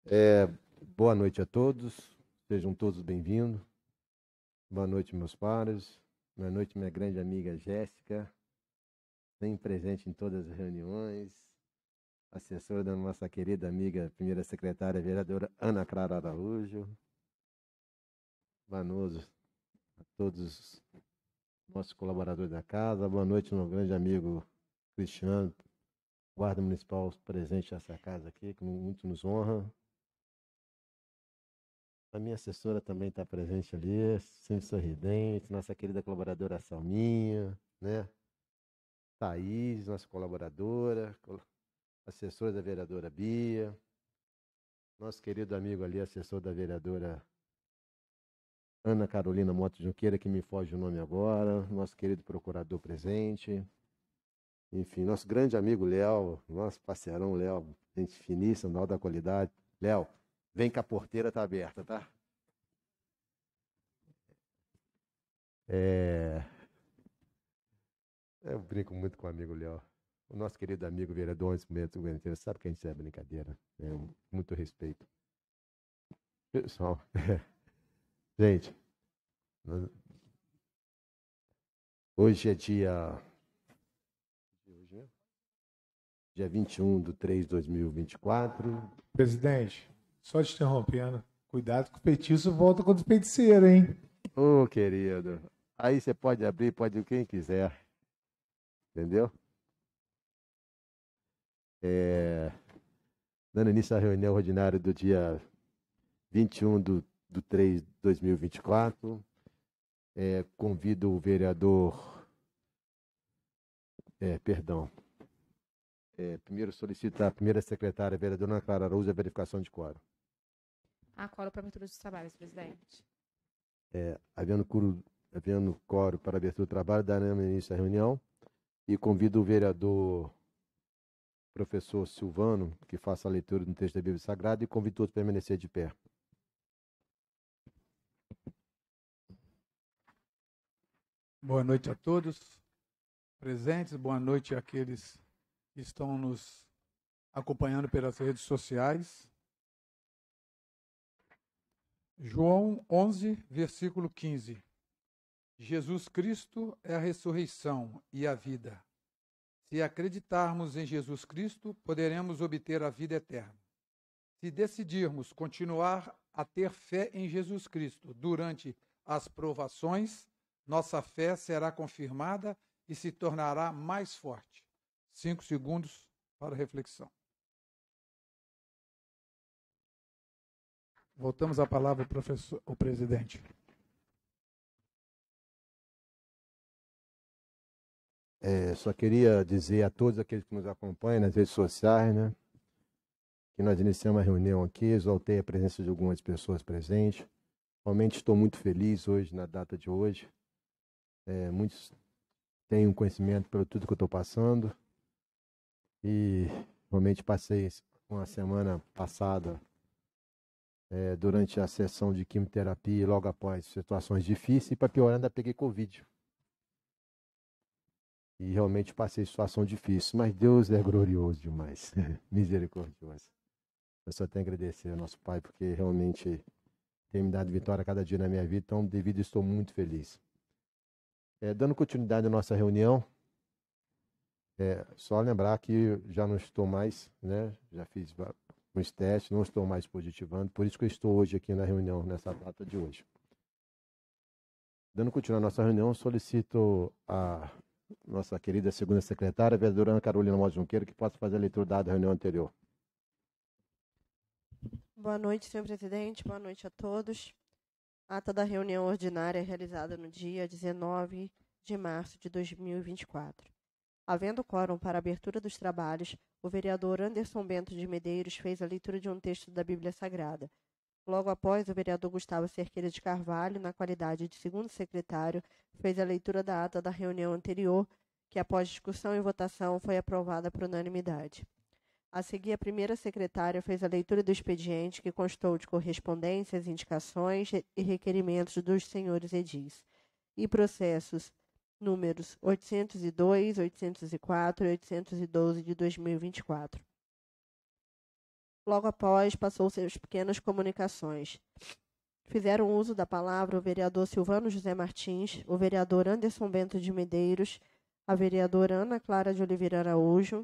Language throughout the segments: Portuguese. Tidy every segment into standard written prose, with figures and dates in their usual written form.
É, Boa noite a todos, sejam todos bem-vindos. Boa noite, meus pares. Boa noite, minha grande amiga Jéssica, sempre presente em todas as reuniões. Assessora da nossa querida amiga, primeira secretária, vereadora Ana Clara Araújo. Boa noite a todos os nossos colaboradores da casa. Boa noite, meu grande amigo Cristiano, guarda municipal presente nessa casa aqui, que muito nos honra. A minha assessora também está presente ali, sempre sorridente, nossa querida colaboradora Salminha, né? Thaís, nossa colaboradora, assessora da vereadora Bia, nosso querido amigo ali, assessor da vereadora Ana Carolina Mota Junqueira, que me foge o nome agora, nosso querido procurador presente, enfim, nosso grande amigo Léo, nosso parceirão Léo, gente finíssima, da alta qualidade. Léo, vem que a porteira tá aberta, tá? É, Eu brinco muito com o amigo Léo. O nosso querido amigo vereador Antes Mendes, sabe que a gente é brincadeira. Muito respeito. Pessoal, gente, nós- hoje é hoje é dia 21/3/2024. Presidente, só te interrompendo. Cuidado que o petiço volta com o feiticeiro, hein? Ô, querido, aí você pode abrir, pode quem quiser, entendeu? É, Dando início à reunião ordinária do dia 21/3/2024, convido o vereador, perdão, primeiro solicita a primeira secretária, a vereadora Ana Clara Araújo, a verificação de quórum. Acordo para abertura dos trabalhos, presidente. Havendo quórum para abertura do trabalho, daremos início à reunião e convido o vereador professor Silvano que faça a leitura do texto da Bíblia Sagrada e convido todos a permanecer de pé. Boa noite a todos presentes, boa noite àqueles que estão nos acompanhando pelas redes sociais. João 11, versículo 15. Jesus Cristo é a ressurreição e a vida. Se acreditarmos em Jesus Cristo, poderemos obter a vida eterna. Se decidirmos continuar a ter fé em Jesus Cristo durante as provações, nossa fé será confirmada e se tornará mais forte. 5 segundos para reflexão. Voltamos à palavra ao presidente. Só queria dizer a todos aqueles que nos acompanham nas redes sociais, né, que nós iniciamos a reunião aqui, exaltei a presença de algumas pessoas presentes. Realmente estou muito feliz hoje, na data de hoje. Muitos têm um conhecimento pelo tudo que eu estou passando e realmente passei uma semana passada durante a sessão de quimioterapia e logo após situações difíceis, e para piorar ainda peguei Covid. E realmente passei situação difícil, mas Deus é glorioso demais, misericordioso. Eu só tenho a agradecer ao nosso Pai, porque realmente tem me dado vitória a cada dia na minha vida, então devido estou muito feliz. Dando continuidade à nossa reunião, só lembrar que já não estou mais, né? Já fiz uns testes, não estou mais positivando, por isso que eu estou hoje aqui na reunião, nessa data de hoje. Dando continuidade à nossa reunião, solicito a nossa querida segunda secretária, a vereadora Ana Carolina Mota Junqueira, que possa fazer a leitura da reunião anterior. Boa noite, senhor presidente. Boa noite a todos. Ata da reunião ordinária realizada no dia 19 de março de 2024. Havendo quórum para a abertura dos trabalhos, o vereador Anderson Bento de Medeiros fez a leitura de um texto da Bíblia Sagrada. Logo após, o vereador Gustavo Cerqueira de Carvalho, na qualidade de segundo secretário, fez a leitura da ata da reunião anterior, que após discussão e votação foi aprovada por unanimidade. A seguir, a primeira secretária fez a leitura do expediente, que constou de correspondências, indicações e requerimentos dos senhores edis, e processos números 802, 804 e 812 de 2024. Logo após, passou seus pequenas comunicações. Fizeram uso da palavra o vereador Silvano José Martins, o vereador Anderson Bento de Medeiros, a vereadora Ana Clara de Oliveira Araújo,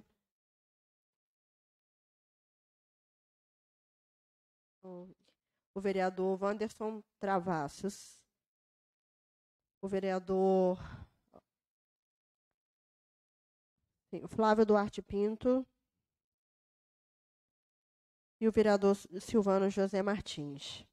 o vereador Wanderson Travassos, o vereador Flávio Duarte Pinto e o vereador Silvano José Martins.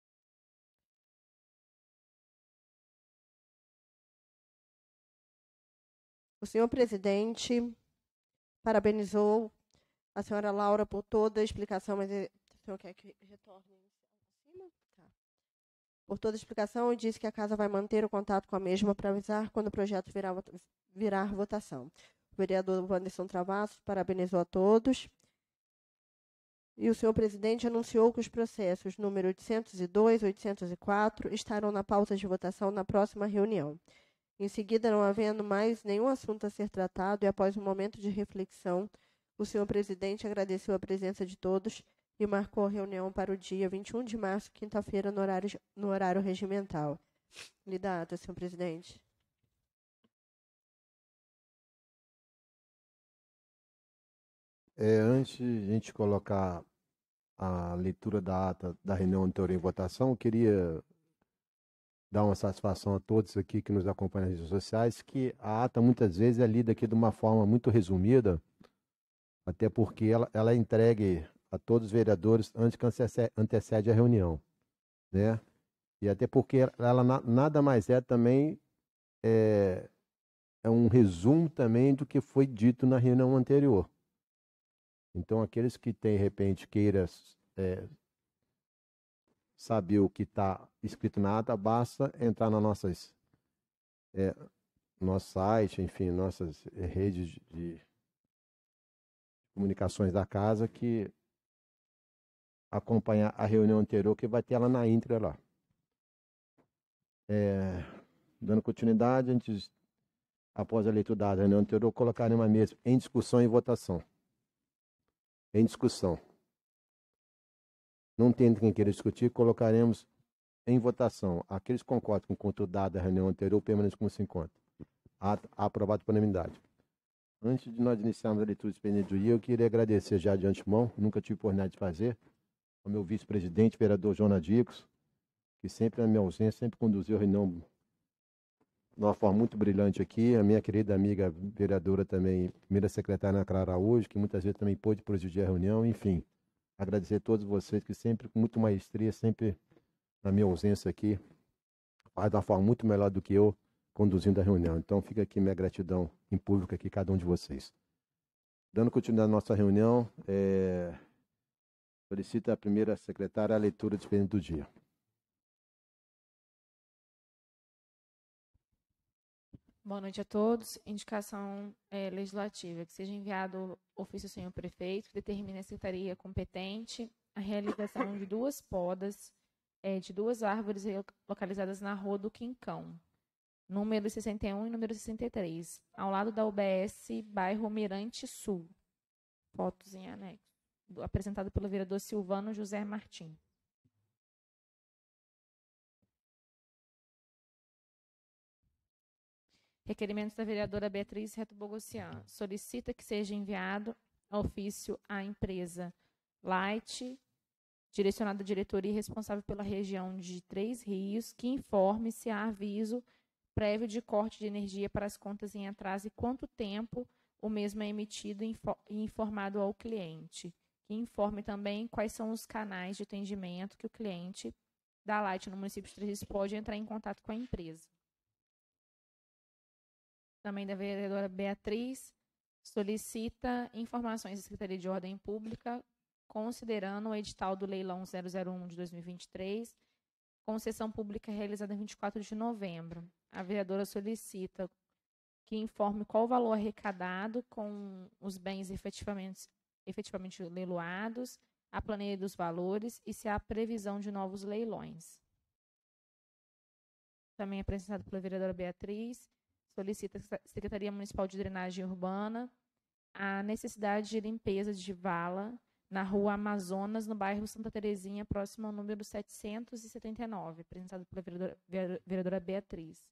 O senhor presidente parabenizou a senhora Laura por toda a explicação, mas o senhor quer que retorne acima? Tá. Por toda a explicação e disse que a casa vai manter o contato com a mesma para avisar quando o projeto virar votação. O vereador Wanderson Travassos parabenizou a todos. E o senhor presidente anunciou que os processos número 802 e 804 estarão na pauta de votação na próxima reunião. Em seguida, não havendo mais nenhum assunto a ser tratado e após um momento de reflexão, o senhor presidente agradeceu a presença de todos e marcou a reunião para o dia 21 de março, quinta-feira, no horário regimental. Lhe dá ata, senhor presidente. Antes de a gente colocar a leitura da ata da reunião anterior em votação, eu queria dar uma satisfação a todos aqui que nos acompanham nas redes sociais, que a ata muitas vezes é lida aqui de uma forma muito resumida, até porque ela é entregue a todos os vereadores antes que antecede a reunião, né? E até porque ela nada mais é também é um resumo também do que foi dito na reunião anterior. Então, aqueles que, de repente, queiram saber o que está escrito na ata, basta entrar nas nosso site, enfim, nossas redes de comunicações da casa, que acompanhar a reunião anterior, que vai ter ela na íntegra lá. Dando continuidade, antes, após a leitura da reunião anterior, colocaremos a mesa em discussão e votação. Em discussão. Não tendo quem queira discutir, colocaremos em votação. Aqueles que concordam com o conteúdo dado da reunião anterior, permaneçam como se encontra. Aprovado por unanimidade. Antes de nós iniciarmos a leitura do expediente do dia, eu queria agradecer já de antemão, nunca tive oportunidade de fazer, ao meu vice-presidente, vereador João Nadicos, que sempre, na minha ausência, sempre conduziu a reunião de uma forma muito brilhante aqui. A minha querida amiga vereadora também, primeira secretária Ana Clara Araújo, que muitas vezes também pôde presidir a reunião, enfim. Agradecer a todos vocês que sempre, com muita maestria, sempre na minha ausência aqui, faz de uma forma muito melhor do que eu, conduzindo a reunião. Então, fica aqui minha gratidão em público aqui, cada um de vocês. Dando continuidade à nossa reunião, solicito a primeira secretária a leitura do expediente do dia. Boa noite a todos. Indicação legislativa. Que seja enviado ofício ao senhor prefeito, que determine a secretaria competente a realização de 2 podas de 2 árvores localizadas na Rua do Quincão, número 61 e número 63, ao lado da UBS, bairro Mirante Sul. Fotos em anexo. Apresentado pelo vereador Silvano José Martins. Requerimentos da vereadora Beatriz Reto Bogossian. Solicita que seja enviado ofício à empresa Light, direcionado à diretoria responsável pela região de Três Rios, que informe se há aviso prévio de corte de energia para as contas em atraso e quanto tempo o mesmo é emitido e informado ao cliente. Que informe também quais são os canais de atendimento que o cliente da Light no município de Três Rios pode entrar em contato com a empresa. Também da vereadora Beatriz, solicita informações da Secretaria de Ordem Pública, considerando o edital do leilão 001 de 2023, concessão pública realizada em 24 de novembro. A vereadora solicita que informe qual o valor arrecadado com os bens efetivamente leiloados, a planilha dos valores e se há previsão de novos leilões. Também apresentado pela vereadora Beatriz, solicita a Secretaria Municipal de Drenagem Urbana a necessidade de limpeza de vala na Rua Amazonas, no bairro Santa Terezinha, próximo ao número 779, apresentado pela vereadora Beatriz.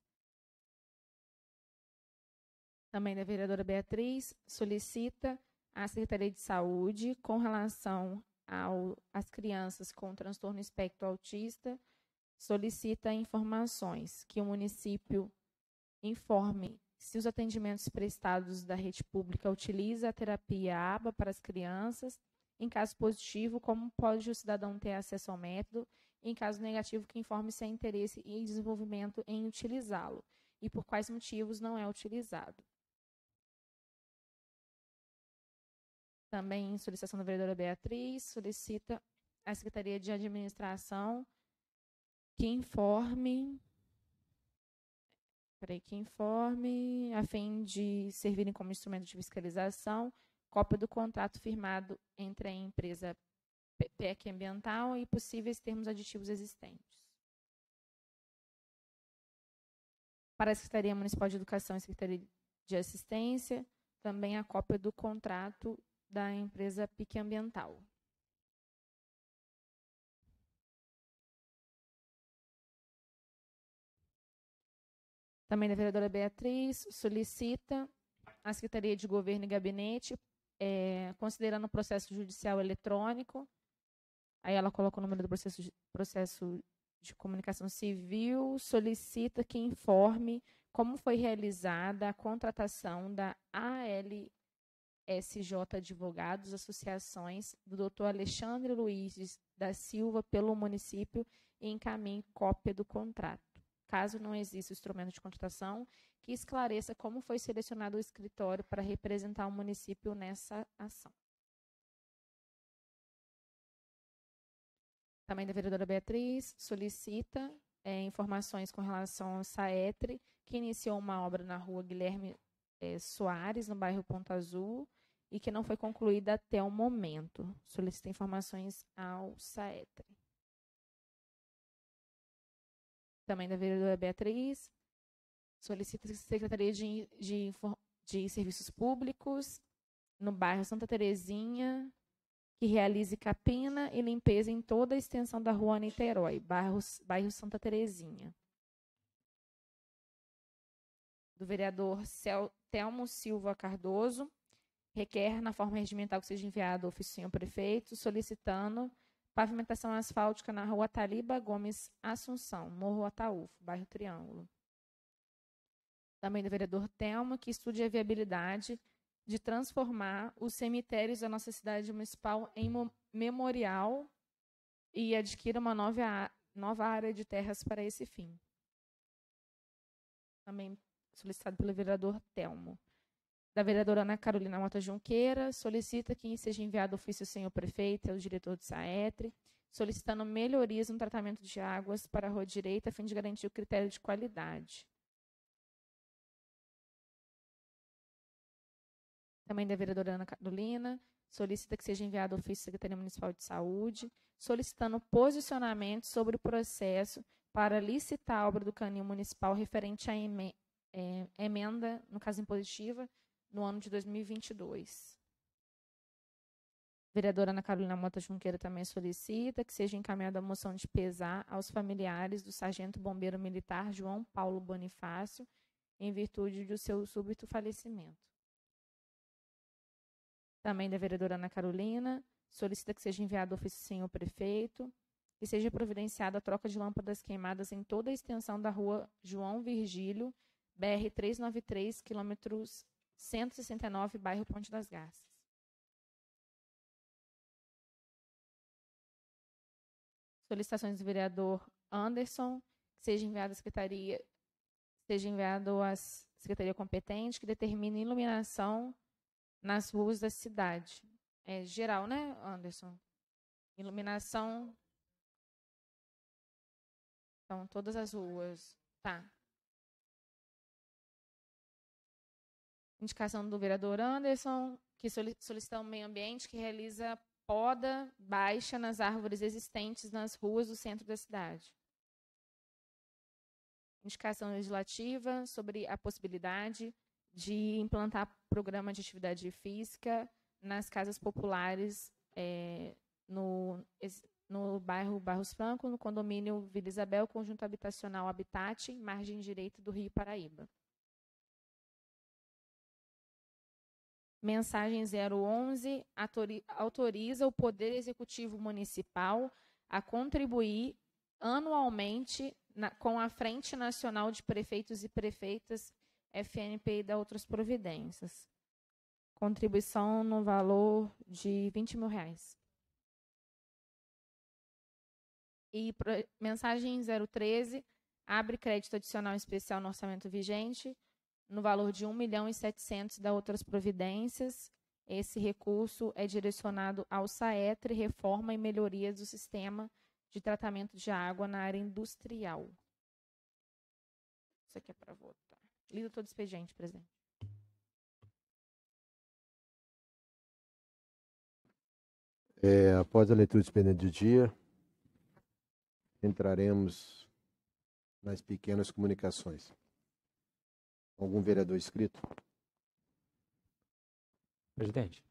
Também da vereadora Beatriz, solicita à Secretaria de Saúde, com relação às crianças com transtorno espectro autista, solicita informações que o município informe se os atendimentos prestados da rede pública utiliza a terapia ABA para as crianças. Em caso positivo, como pode o cidadão ter acesso ao método? Em caso negativo, que informe se há interesse e desenvolvimento em utilizá-lo e por quais motivos não é utilizado. Também solicitação da vereadora Beatriz, solicita à Secretaria de Administração que informe, a fim de servirem como instrumento de fiscalização, cópia do contrato firmado entre a empresa PEC Ambiental e possíveis termos aditivos existentes. Para a Secretaria Municipal de Educação e Secretaria de Assistência, também a cópia do contrato da empresa PEC Ambiental. Também da vereadora Beatriz, solicita à Secretaria de Governo e Gabinete, considerando o processo judicial eletrônico, aí ela coloca o número do processo de comunicação civil, solicita que informe como foi realizada a contratação da ALSJ Advogados, Associações, do Dr. Alexandre Luiz da Silva pelo município e encaminhe cópia do contrato. Caso não exista o instrumento de contratação, que esclareça como foi selecionado o escritório para representar o município nessa ação. Também da vereadora Beatriz, solicita informações com relação ao SAETRE, que iniciou uma obra na rua Guilherme Soares, no bairro Ponta Azul, e que não foi concluída até o momento. Solicita informações ao SAETRE. Também da vereadora Beatriz, solicita a Secretaria de Serviços Públicos, no bairro Santa Terezinha, que realize capina e limpeza em toda a extensão da rua Niterói, bairro Santa Terezinha. Do vereador Telmo Silva Cardoso, requer, na forma regimental, que seja enviado ao ofício do senhor prefeito, solicitando pavimentação asfáltica na rua Taliba Gomes Assunção, Morro Ataúfo, bairro Triângulo. Também do vereador Telmo, que estude a viabilidade de transformar os cemitérios da nossa cidade municipal em memorial e adquira uma nova área de terras para esse fim. Também solicitado pelo vereador Telmo. Da vereadora Ana Carolina Mota Junqueira, solicita que seja enviado ofício ao senhor prefeito e ao diretor do SAETRE, solicitando melhorias no tratamento de águas para a rua direita, a fim de garantir o critério de qualidade. Também da vereadora Ana Carolina, solicita que seja enviado ofício à Secretaria Municipal de Saúde, solicitando posicionamento sobre o processo para licitar a obra do canil municipal referente à emenda, no caso impositiva, no ano de 2022. Vereadora Ana Carolina Mota Junqueira também solicita que seja encaminhada a moção de pesar aos familiares do sargento bombeiro militar João Paulo Bonifácio, em virtude do seu súbito falecimento. Também da vereadora Ana Carolina, solicita que seja enviado ofício ao senhor prefeito, que seja providenciada a troca de lâmpadas queimadas em toda a extensão da rua João Virgílio, BR-393, quilômetros 169, bairro Ponte das Garças. Solicitações do vereador Anderson, que seja enviado à secretaria competente, que determine iluminação nas ruas da cidade. É geral, né, Anderson? Iluminação. Então, todas as ruas. Tá. Indicação do vereador Anderson, que solicita o meio ambiente, que realiza poda baixa nas árvores existentes nas ruas do centro da cidade. Indicação legislativa sobre a possibilidade de implantar programa de atividade física nas casas populares no bairro Barros Franco, no condomínio Vila Isabel, conjunto habitacional Habitat, margem direita do Rio Paraíba. Mensagem 011, autoriza o Poder Executivo Municipal a contribuir anualmente com a Frente Nacional de Prefeitos e Prefeitas, FNP, e da outras providências. Contribuição no valor de R$20 mil. E mensagem 013, abre crédito adicional especial no orçamento vigente, no valor de 1.700.000 da outras providências. Esse recurso é direcionado ao SAETRE, reforma e melhoria do sistema de tratamento de água na área industrial. Isso aqui é para votar. Lido todo expediente, presidente. Após a leitura do expediente do dia, entraremos nas pequenas comunicações. Algum vereador inscrito? Presidente.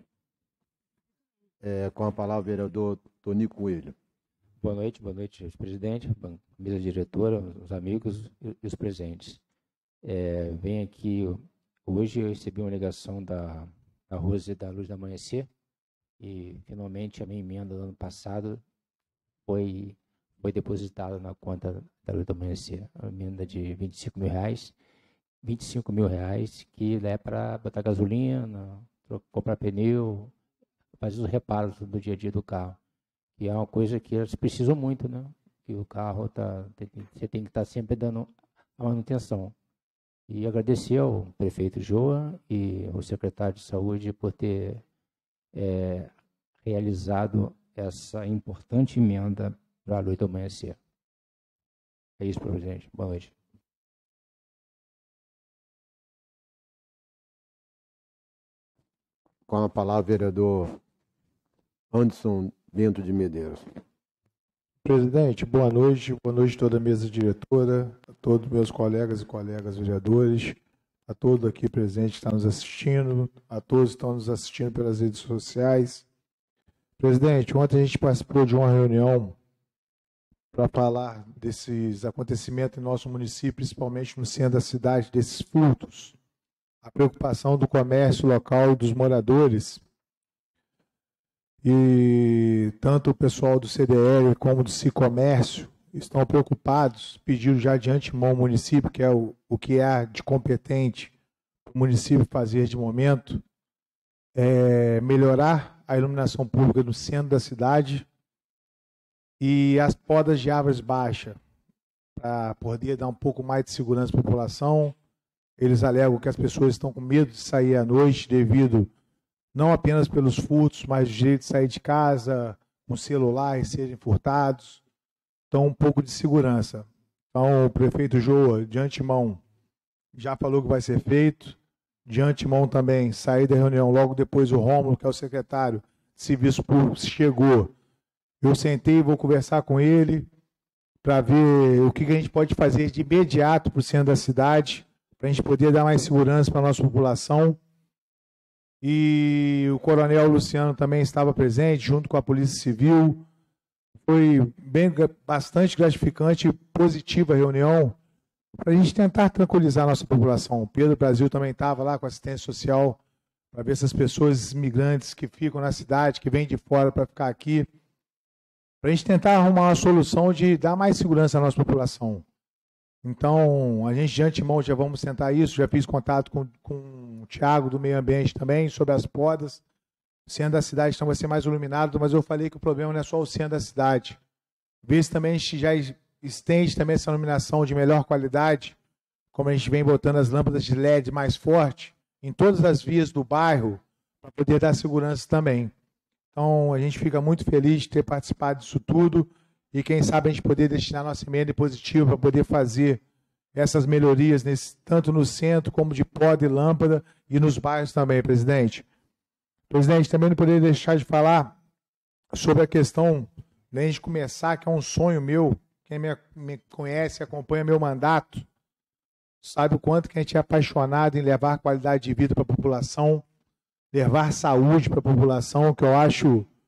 Com a palavra, o vereador Tonico Coelho. Boa noite, presidente, mesa diretora, os amigos e os presentes. Venho aqui, hoje eu recebi uma ligação da Rose da Luz do Amanhecer e finalmente a minha emenda do ano passado foi depositada na conta da Luz do Amanhecer, uma emenda de R$25 mil, R$25 mil que é para botar gasolina, comprar pneu, fazer os reparos do dia a dia do carro. E é uma coisa que eles precisam muito, né? Que o carro você tem que estar sempre dando a manutenção. E agradecer ao prefeito Joa e ao secretário de saúde por ter realizado essa importante emenda para a Luz do Amanhecer. É isso, presidente. Boa noite. Com a palavra, vereador Anderson Bento de Medeiros. Presidente, boa noite a toda a mesa diretora, a todos meus colegas e colegas vereadores, a todos aqui presentes que estão nos assistindo, a todos que estão nos assistindo pelas redes sociais. Presidente, ontem a gente participou de uma reunião para falar desses acontecimentos em nosso município, principalmente no centro da cidade, desses furtos, a preocupação do comércio local e dos moradores. E tanto o pessoal do CDL como do Cicomércio estão preocupados, pediram já de antemão ao município, que é o que há de competente para o município fazer de momento, melhorar a iluminação pública no centro da cidade e as podas de árvores baixas, para poder dar um pouco mais de segurança à população. Eles alegam que as pessoas estão com medo de sair à noite devido não apenas pelos furtos, mas o direito de sair de casa, com celular e serem furtados. Então, um pouco de segurança. Então, o prefeito Joa, de antemão, já falou que vai ser feito. De antemão também, saí da reunião logo depois o Rômulo, que é o secretário de Serviços Públicos, chegou. Eu sentei e vou conversar com ele para ver o que a gente pode fazer de imediato para o centro da cidade, para a gente poder dar mais segurança para a nossa população. E o coronel Luciano também estava presente, junto com a Polícia Civil. Foi bastante gratificante e positiva a reunião, para a gente tentar tranquilizar a nossa população. O Pedro Brasil também estava lá com assistência social, para ver se as pessoas imigrantes que ficam na cidade, que vêm de fora para ficar aqui, para a gente tentar arrumar uma solução de dar mais segurança à nossa população. Então, a gente de antemão já vamos tentar isso, já fiz contato com o Thiago do Meio Ambiente também, sobre as podas. O centro da cidade então vai ser mais iluminado, mas eu falei que o problema não é só o centro da cidade. Vê se também a gente já estende também essa iluminação de melhor qualidade, como a gente vem botando as lâmpadas de LED mais forte, em todas as vias do bairro, para poder dar segurança também. Então, a gente fica muito feliz de ter participado disso tudo, e quem sabe a gente poder destinar nossa emenda positiva para poder fazer essas melhorias, tanto no centro como de poda e lâmpada e nos bairros também, presidente. Presidente, também não poderia deixar de falar sobre a questão, antes de começar, que é um sonho meu, quem me conhece, acompanha meu mandato, sabe o quanto que a gente é apaixonado em levar qualidade de vida para a população, levar saúde para a população, que eu acho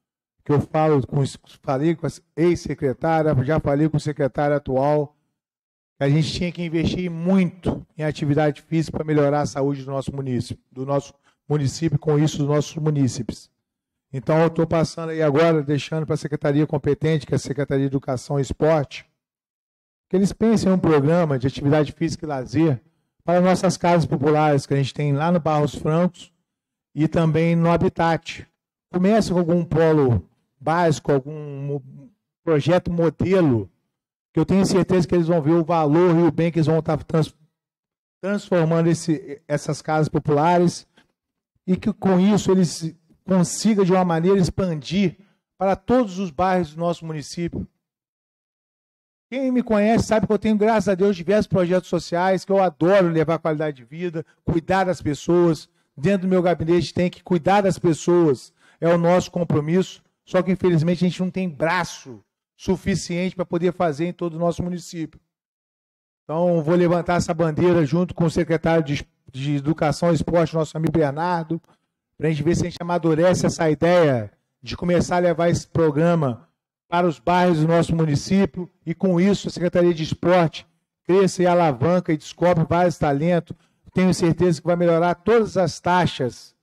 que eu falei com a ex-secretária, já falei com o secretário atual, que a gente tinha que investir muito em atividade física para melhorar a saúde do nosso município, com isso dos nossos munícipes. Então, eu estou passando aí agora, deixando para a secretaria competente, que é a Secretaria de Educação e Esporte, que eles pensem em um programa de atividade física e lazer para nossas casas populares, que a gente tem lá no Barros Francos e também no Habitat. Comece com algum polo básico, algum projeto modelo, que eu tenho certeza que eles vão ver o valor e o bem que eles vão estar transformando essas casas populares e que com isso eles consigam de uma maneira expandir para todos os bairros do nosso município. Quem me conhece sabe que eu tenho, graças a Deus, diversos projetos sociais, que eu adoro levar qualidade de vida, cuidar das pessoas. Dentro do meu gabinete tem que cuidar das pessoas, é o nosso compromisso, só que infelizmente a gente não tem braço suficiente para poder fazer em todo o nosso município. Então, vou levantar essa bandeira junto com o secretário de Educação e Esporte, nosso amigo Bernardo, para a gente ver se a gente amadurece essa ideia de começar a levar esse programa para os bairros do nosso município e, com isso, a Secretaria de Esporte cresça e alavanca e descobre vários talentos. Tenho certeza que vai melhorar todas as taxas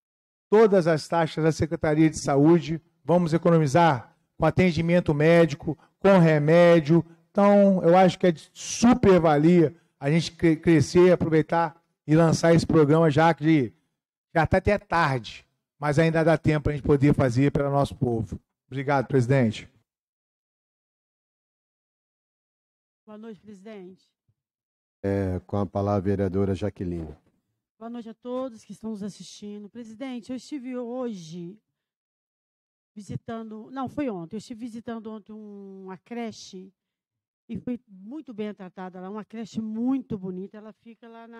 da Secretaria de Saúde. Vamos economizar com atendimento médico, com remédio. Então, eu acho que é de super valia a gente crescer, aproveitar e lançar esse programa, já que já está até tarde, mas ainda dá tempo para a gente poder fazer para o nosso povo. Obrigado, presidente. Boa noite, presidente. Com a palavra a vereadora Jaqueline. Boa noite a todos que estão nos assistindo. Presidente, eu estive hoje visitando, não, foi ontem, eu estive visitando ontem uma creche e fui muito bem tratada lá, uma creche muito bonita, ela fica lá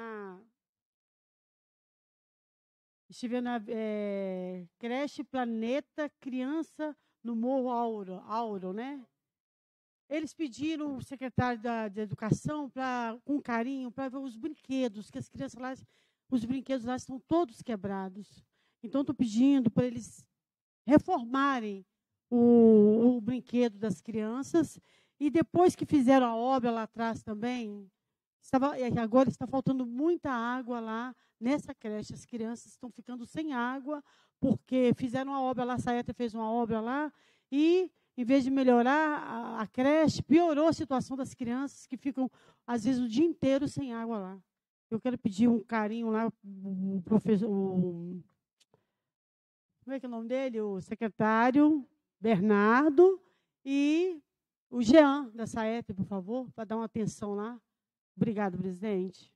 estive na creche Planeta Criança no Morro Auro, né? Eles pediram o secretário de Educação com carinho para ver os brinquedos, que as crianças lá, os brinquedos lá estão todos quebrados. Então, estou pedindo para eles reformarem o brinquedo das crianças. E depois que fizeram a obra lá atrás também, agora está faltando muita água lá nessa creche. As crianças estão ficando sem água, porque fizeram uma obra lá, a Saeta fez uma obra lá, e, em vez de melhorar a creche, piorou a situação das crianças, que ficam, às vezes, o dia inteiro sem água lá. Eu quero pedir um carinho lá, o professor, como é que é o nome dele? O secretário Bernardo e o Jean da Saeta, por favor, para dar uma atenção lá. Obrigado, presidente.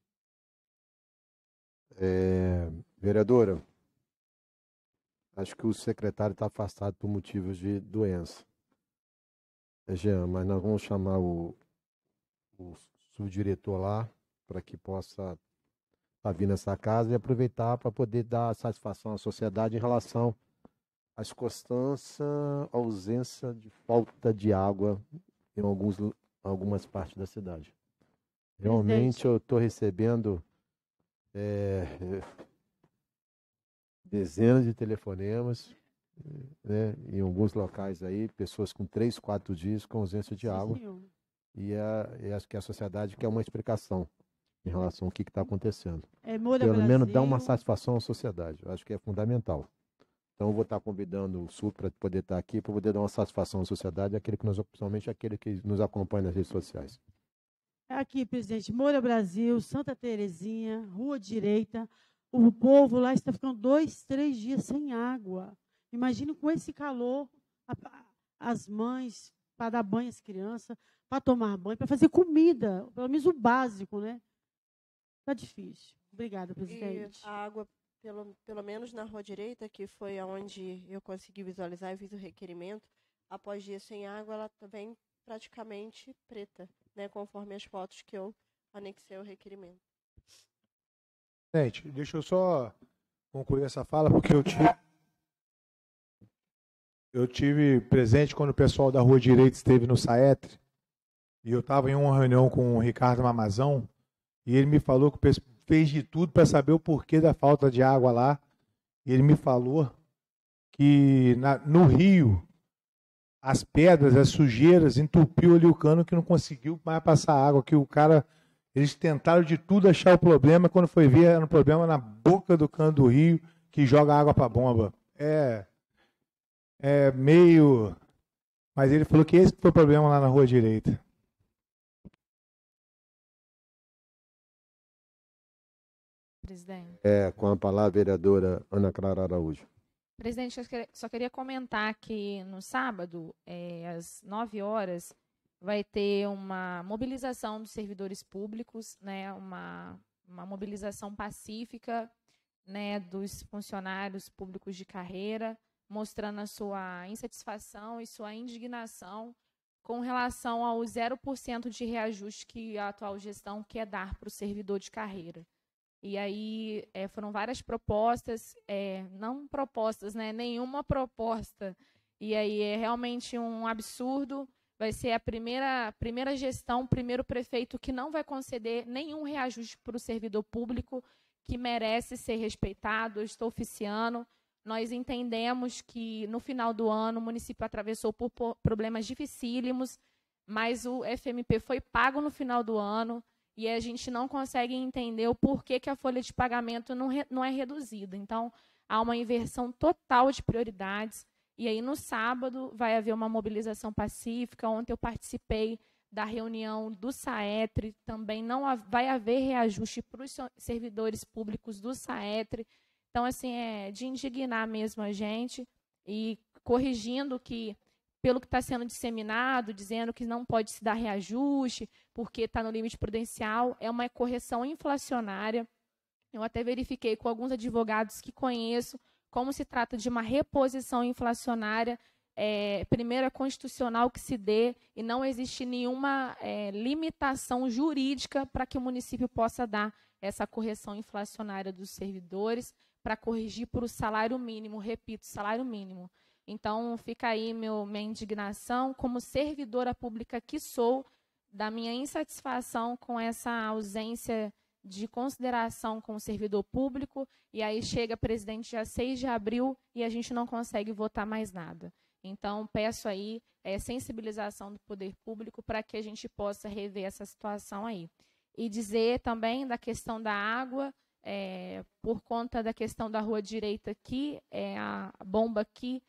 Vereadora, acho que o secretário está afastado por motivos de doença. Jean, mas nós vamos chamar o subdiretor lá para que possa vir nessa casa e aproveitar para poder dar satisfação à sociedade em relação à constância, ausência de falta de água em algumas partes da cidade. Realmente eu estou recebendo dezenas de telefonemas, né, em alguns locais aí, pessoas com 3, 4 dias com ausência de água. E acho que a sociedade quer uma explicação em relação ao que está acontecendo. Pelo menos dar uma satisfação à sociedade. Eu acho que é fundamental. Então, eu vou estar convidando o SUP para poder estar aqui, para poder dar uma satisfação à sociedade, principalmente aquele que nos acompanha nas redes sociais. Aqui, presidente, Moura Brasil, Santa Terezinha, Rua Direita, o povo lá está ficando 2, 3 dias sem água. Imagina com esse calor, as mães, para dar banho às crianças, para tomar banho, para fazer comida, pelo menos o básico, né? Está difícil. Obrigada, presidente. E a água, pelo menos na Rua Direita, que foi onde eu consegui visualizar e fiz o requerimento, após dias sem água, ela vem praticamente preta, né, conforme as fotos que eu anexei ao requerimento. Gente, deixa eu só concluir essa fala, porque eu tive presente quando o pessoal da Rua Direita esteve no Saetre, e eu estava em uma reunião com o Ricardo Mamazão, e ele me falou que fez de tudo para saber o porquê da falta de água lá. E ele me falou que no Rio as pedras, as sujeiras, entupiu ali o cano que não conseguiu mais passar água, que o cara, eles tentaram de tudo achar o problema, quando foi ver, era um problema na boca do cano do rio, que joga água para a bomba. É meio... Mas ele falou que esse foi o problema lá na rua direita. Presidente. Com a palavra, a vereadora Ana Clara Araújo. Presidente, eu só queria comentar que no sábado, às 9 horas, vai ter uma mobilização dos servidores públicos, né, uma mobilização pacífica, né, dos funcionários públicos de carreira, mostrando a sua insatisfação e sua indignação com relação ao 0% de reajuste que a atual gestão quer dar para o servidor de carreira. E aí foram várias propostas, não propostas, né, nenhuma proposta. E aí é realmente um absurdo. Vai ser a primeira gestão, o primeiro prefeito que não vai conceder nenhum reajuste para o servidor público, que merece ser respeitado. Eu estou oficiando. Nós entendemos que no final do ano o município atravessou por problemas dificílimos, mas o FMP foi pago no final do ano. E a gente não consegue entender o porquê que a folha de pagamento não é reduzida. Então, há uma inversão total de prioridades. E aí, no sábado, vai haver uma mobilização pacífica. Ontem eu participei da reunião do SAETRE. Também não vai haver reajuste para os servidores públicos do SAETRE. Então, assim, é de indignar mesmo a gente. E corrigindo que, pelo que está sendo disseminado, dizendo que não pode se dar reajuste, porque está no limite prudencial, é uma correção inflacionária. Eu até verifiquei com alguns advogados que conheço como se trata de uma reposição inflacionária, primeiro é constitucional que se dê, e não existe nenhuma limitação jurídica para que o município possa dar essa correção inflacionária dos servidores, para corrigir por o salário mínimo, repito, salário mínimo. Então, fica aí minha indignação, como servidora pública que sou, da minha insatisfação com essa ausência de consideração com o servidor público, e aí chega presidente dia 6 de abril e a gente não consegue votar mais nada. Então, peço aí sensibilização do poder público para que a gente possa rever essa situação aí. E dizer também da questão da água, por conta da questão da rua direita aqui, a bomba aqui,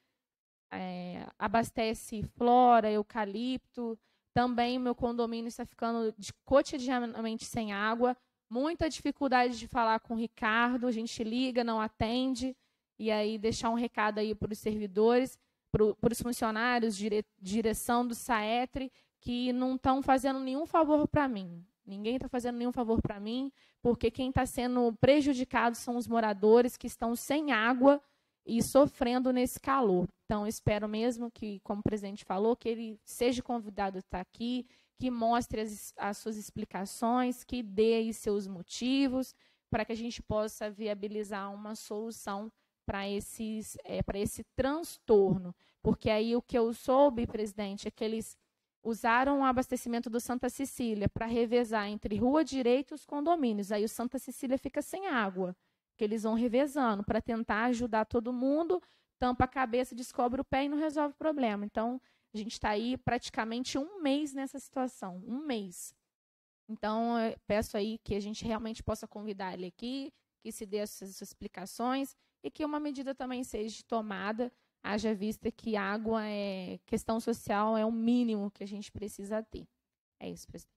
abastece flora, eucalipto. Também o meu condomínio está ficando cotidianamente sem água. Muita dificuldade de falar com o Ricardo. A gente liga, não atende. E aí deixar um recado aí para os servidores, para os funcionários, direção do SAETRE, que não estão fazendo nenhum favor para mim. Ninguém está fazendo nenhum favor para mim, porque quem está sendo prejudicado são os moradores que estão sem água e sofrendo nesse calor. Então, espero mesmo que, como o presidente falou, que ele seja convidado a estar aqui, que mostre as suas explicações, que dê aí seus motivos, para que a gente possa viabilizar uma solução para esse transtorno. Porque aí o que eu soube, presidente, é que eles usaram o abastecimento do Santa Cecília para revezar entre Rua Direita e os condomínios. Aí o Santa Cecília fica sem água, que eles vão revezando para tentar ajudar todo mundo, tampa a cabeça, descobre o pé e não resolve o problema. Então, a gente está aí praticamente um mês nessa situação, um mês. Então, eu peço aí que a gente realmente possa convidar ele aqui, que se dê essas explicações e que uma medida também seja tomada, haja vista que água questão social, é o mínimo que a gente precisa ter. É isso, presidente.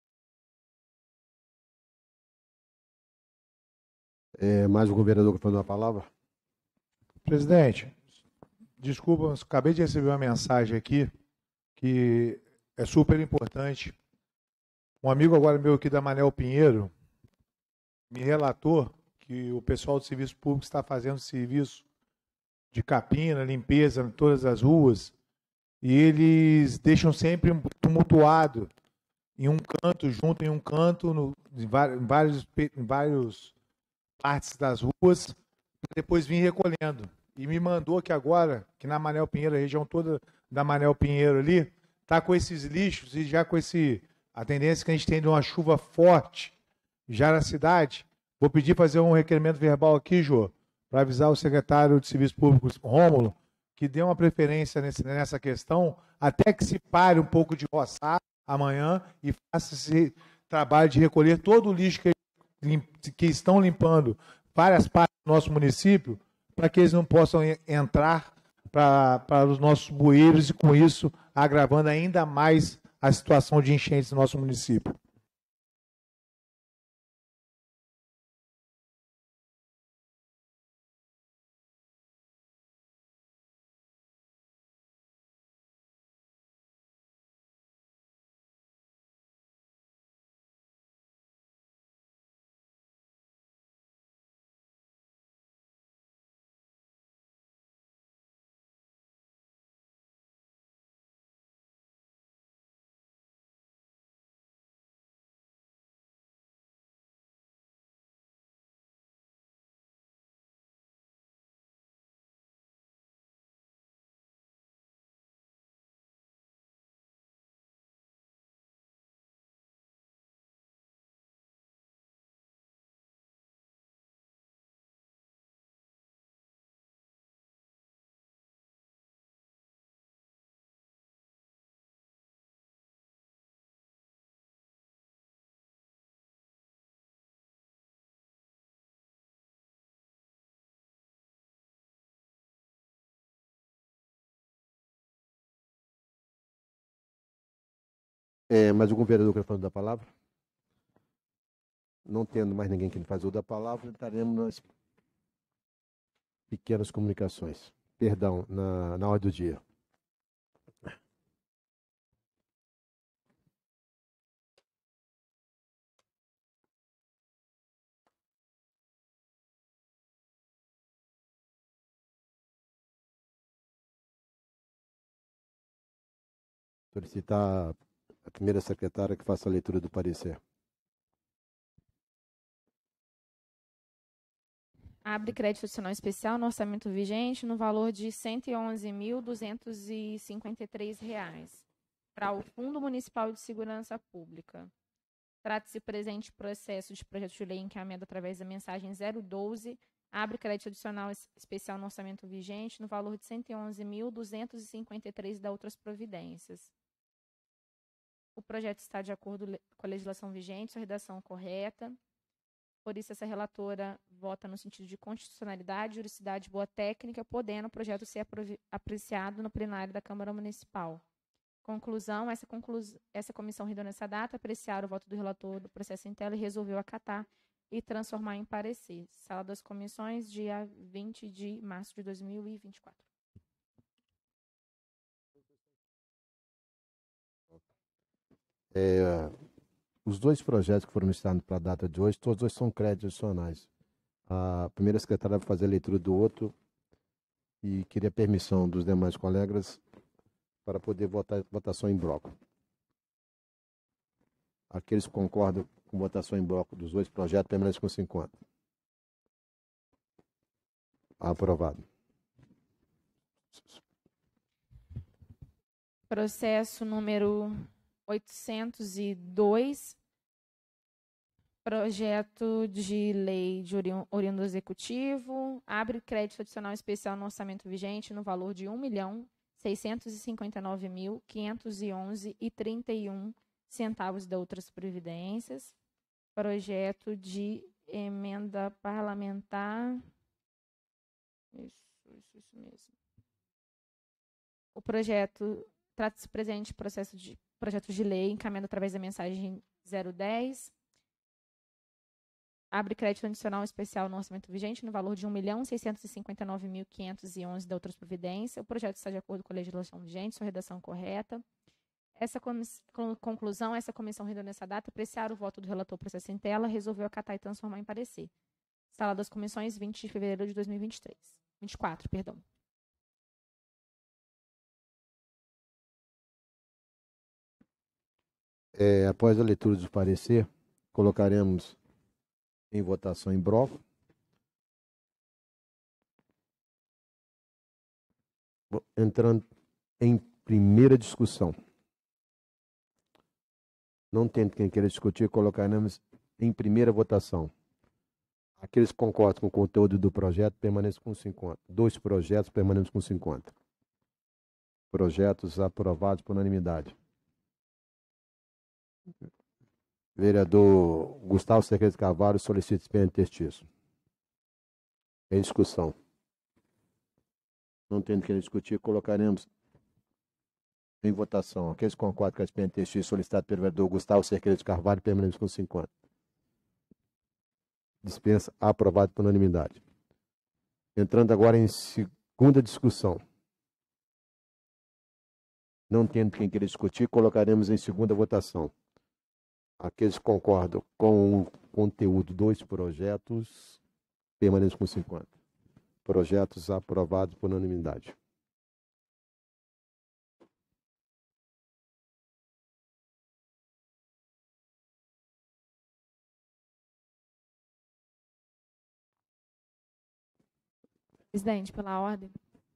Mais um governador que falou a palavra? Presidente, desculpa, mas acabei de receber uma mensagem aqui que é super importante. Um amigo agora meu aqui da Manel Pinheiro me relatou que o pessoal do serviço público está fazendo serviço de capina, limpeza em todas as ruas, e eles deixam sempre tumultuado em um canto, junto em um canto, em vários partes das ruas, para depois vir recolhendo. E me mandou que agora, que na Manel Pinheiro, a região toda da Manel Pinheiro ali, está com esses lixos e já com a tendência que a gente tem de uma chuva forte já na cidade. Vou pedir fazer um requerimento verbal aqui, Jô, para avisar o secretário de Serviços Públicos, Rômulo, que dê uma preferência nessa questão, até que se pare um pouco de roçar amanhã e faça esse trabalho de recolher todo o lixo que estão limpando várias partes do nosso município, para que eles não possam entrar para os nossos bueiros e, com isso, agravando ainda mais a situação de enchentes no nosso município. Mais algum vereador que falando da palavra? Não tendo mais ninguém que faz uso da palavra, estaremos nas pequenas comunicações. Perdão, na ordem do dia. Solicitar a primeira secretária que faça a leitura do parecer. Abre crédito adicional especial no orçamento vigente no valor de R$ 111.253 para o Fundo Municipal de Segurança Pública. Trata-se presente processo de projeto de lei encaminhado através da mensagem 012. Abre crédito adicional especial no orçamento vigente no valor de R$ 111.253 da outras providências. O projeto está de acordo com a legislação vigente, sua redação correta. Por isso, essa relatora vota no sentido de constitucionalidade, juridicidade, boa técnica, podendo o projeto ser apreciado no plenário da Câmara Municipal. Conclusão, essa comissão reuniu nessa data, apreciar o voto do relator do processo em tela e resolveu acatar e transformar em parecer. Sala das Comissões, dia 20 de março de 2024. Os dois projetos que foram listados para a data de hoje, todos dois são créditos adicionais. A primeira secretária vai fazer a leitura do outro e queria permissão dos demais colegas para poder votar votação em bloco. Aqueles que concordam com votação em bloco dos dois projetos permanecem com 50. Aprovado. Processo número 802, projeto de lei de oriundo do Executivo, abre crédito adicional especial no orçamento vigente no valor de R$ 1.659.511,31 da outras previdências. Projeto de emenda parlamentar. Isso mesmo. O projeto trata-se presente processo de projeto de lei encaminhado através da mensagem 010. Abre crédito adicional especial no orçamento vigente no valor de R$ 1.659.511 da outras providências. O projeto está de acordo com a legislação vigente, sua redação correta. Conclusão, essa comissão reuniu nessa data, apreciar o voto do relator processo em tela, resolveu acatar e transformar em parecer. Sala das Comissões, 20 de fevereiro de 2024, perdão. Após a leitura do parecer, colocaremos em votação em bloco. Entrando em primeira discussão. Não tendo quem queira discutir, colocaremos em primeira votação. Aqueles que concordam com o conteúdo do projeto permanecem com 50. Dois projetos permanecem com 50. Projetos aprovados por unanimidade. Vereador Gustavo Cerqueira de Carvalho solicita expediente textício. Em discussão. Não tendo que discutir, colocaremos em votação. Aqueles que concordam com o expediente textício solicitado pelo vereador Gustavo Cerqueira de Carvalho permanecem com 50. Dispensa aprovado por unanimidade. Entrando agora em segunda discussão. Não tendo quem queira discutir, colocaremos em segunda votação. Aqueles que concordam com o conteúdo dos projetos permanecem com 50. Projetos aprovados por unanimidade. Presidente, pela ordem.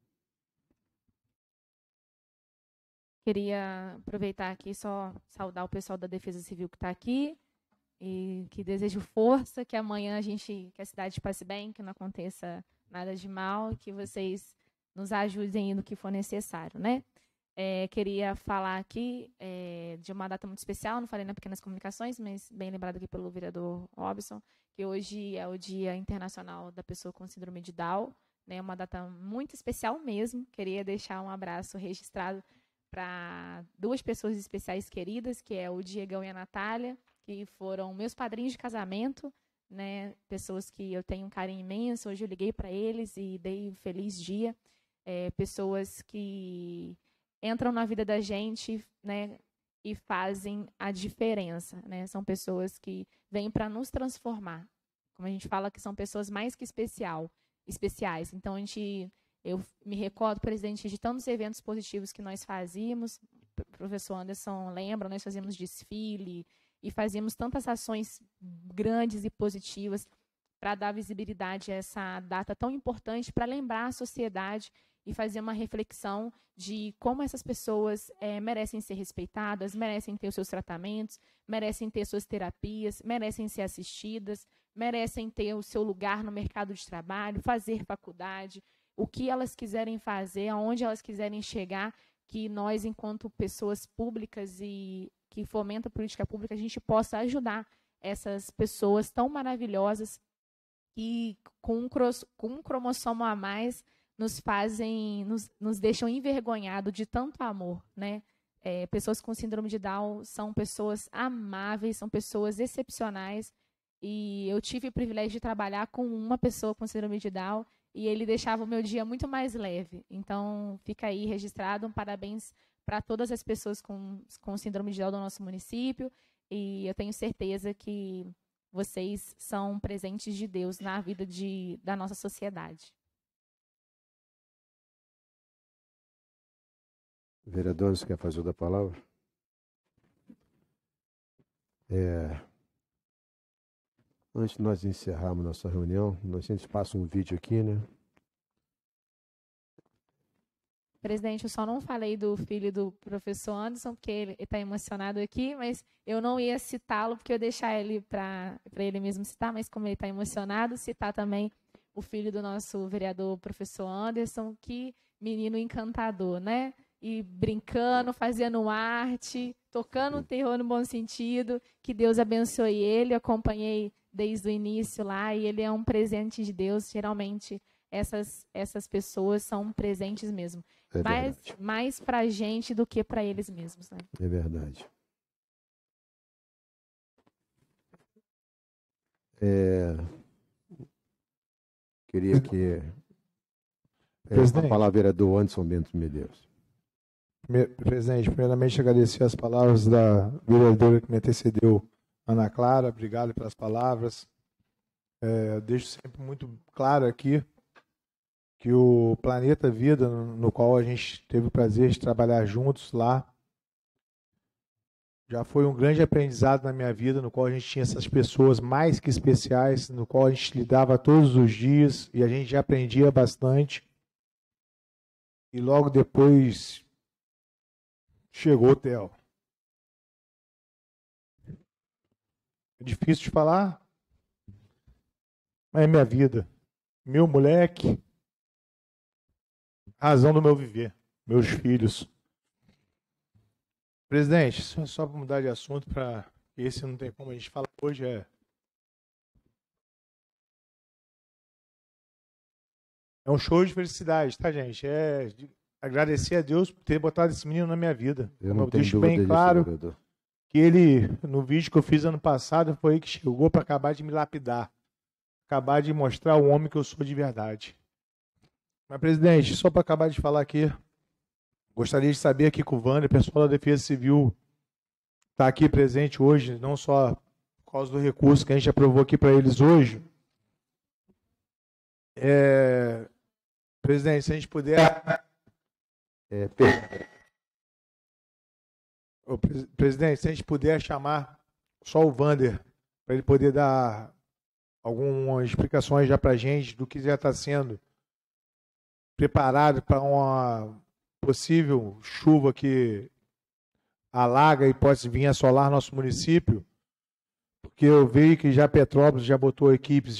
Queria aproveitar aqui só saudar o pessoal da Defesa Civil que está aqui e que desejo força, que amanhã que a cidade passe bem, que não aconteça nada de mal, que vocês nos ajudem no que for necessário, né? Queria falar aqui de uma data muito especial, não falei nas pequenas comunicações, mas bem lembrado aqui pelo vereador Robson, que hoje é o Dia Internacional da Pessoa com Síndrome de Down, né? Uma data muito especial mesmo. Queria deixar um abraço registrado para duas pessoas especiais queridas, que é o Diegão e a Natália, que foram meus padrinhos de casamento, né? Pessoas que eu tenho um carinho imenso. Hoje eu liguei para eles e dei um feliz dia. Pessoas que entram na vida da gente, né, e fazem a diferença, né? São pessoas que vêm para nos transformar. Como a gente fala, que são pessoas mais que especiais. Então, eu me recordo, presidente, de tantos eventos positivos que nós fazíamos. O professor Anderson lembra, nós fazíamos desfile e fazíamos tantas ações grandes e positivas para dar visibilidade a essa data tão importante, para lembrar a sociedade e fazer uma reflexão de como essas pessoas merecem ser respeitadas, merecem ter os seus tratamentos, merecem ter suas terapias, merecem ser assistidas, merecem ter o seu lugar no mercado de trabalho, fazer faculdade, o que elas quiserem fazer, aonde elas quiserem chegar, que nós, enquanto pessoas públicas e que fomentam a política pública, a gente possa ajudar essas pessoas tão maravilhosas que, com um cromossomo a mais, nos deixam envergonhados de tanto amor, né? Pessoas com síndrome de Down são pessoas amáveis, são pessoas excepcionais, e eu tive o privilégio de trabalhar com uma pessoa com síndrome de Down, e ele deixava o meu dia muito mais leve. Então, fica aí registrado um parabéns para todas as pessoas com síndrome de Down do nosso município, e eu tenho certeza que vocês são presentes de Deus na vida da nossa sociedade. Vereadores, quer fazer da palavra? Antes de nós encerrarmos nossa reunião, a gente passa um vídeo aqui, né? Presidente, eu só não falei do filho do professor Anderson, porque ele está emocionado aqui, mas eu não ia citá-lo, porque eu ia deixar ele para ele mesmo citar, mas como ele está emocionado, citar também o filho do nosso vereador professor Anderson, que menino encantador, né? E brincando, fazendo arte, tocando terror no bom sentido, que Deus abençoe ele. Eu acompanhei desde o início lá, e ele é um presente de Deus. Geralmente, essas pessoas são presentes mesmo. Mais para a gente do que para eles mesmos, né? É verdade. Queria que a palavra vereador Anderson Bento Medeiros. Presidente, primeiramente agradecer as palavras da vereadora que me antecedeu, Ana Clara. Obrigado pelas palavras. Deixo sempre muito claro aqui que o Planeta Vida, no qual a gente teve o prazer de trabalhar juntos lá, já foi um grande aprendizado na minha vida, no qual a gente tinha essas pessoas mais que especiais, no qual a gente lidava todos os dias e a gente já aprendia bastante. E logo depois chegou o Theo. É difícil de falar, mas é minha vida. Meu moleque, razão do meu viver. meus filhos. Presidente, só para mudar de assunto, para esse não tem como a gente falar hoje, é um show de felicidade, tá, gente? Agradecer a Deus por ter botado esse menino na minha vida. Eu deixo bem claro que ele, no vídeo que eu fiz ano passado, foi ele que chegou para acabar de me lapidar. Acabar de mostrar o homem que eu sou de verdade. Mas, presidente, só para acabar de falar aqui, gostaria de saber aqui com o Wander, pessoal da Defesa Civil, está aqui presente hoje, não só por causa do recurso que a gente aprovou aqui para eles hoje. Presidente, se a gente puder... Presidente, se a gente puder chamar só o Wander, para ele poder dar algumas explicações já para a gente do que já está sendo preparado para uma possível chuva que alaga e pode vir assolar nosso município, porque eu vi que já Petrópolis já botou equipes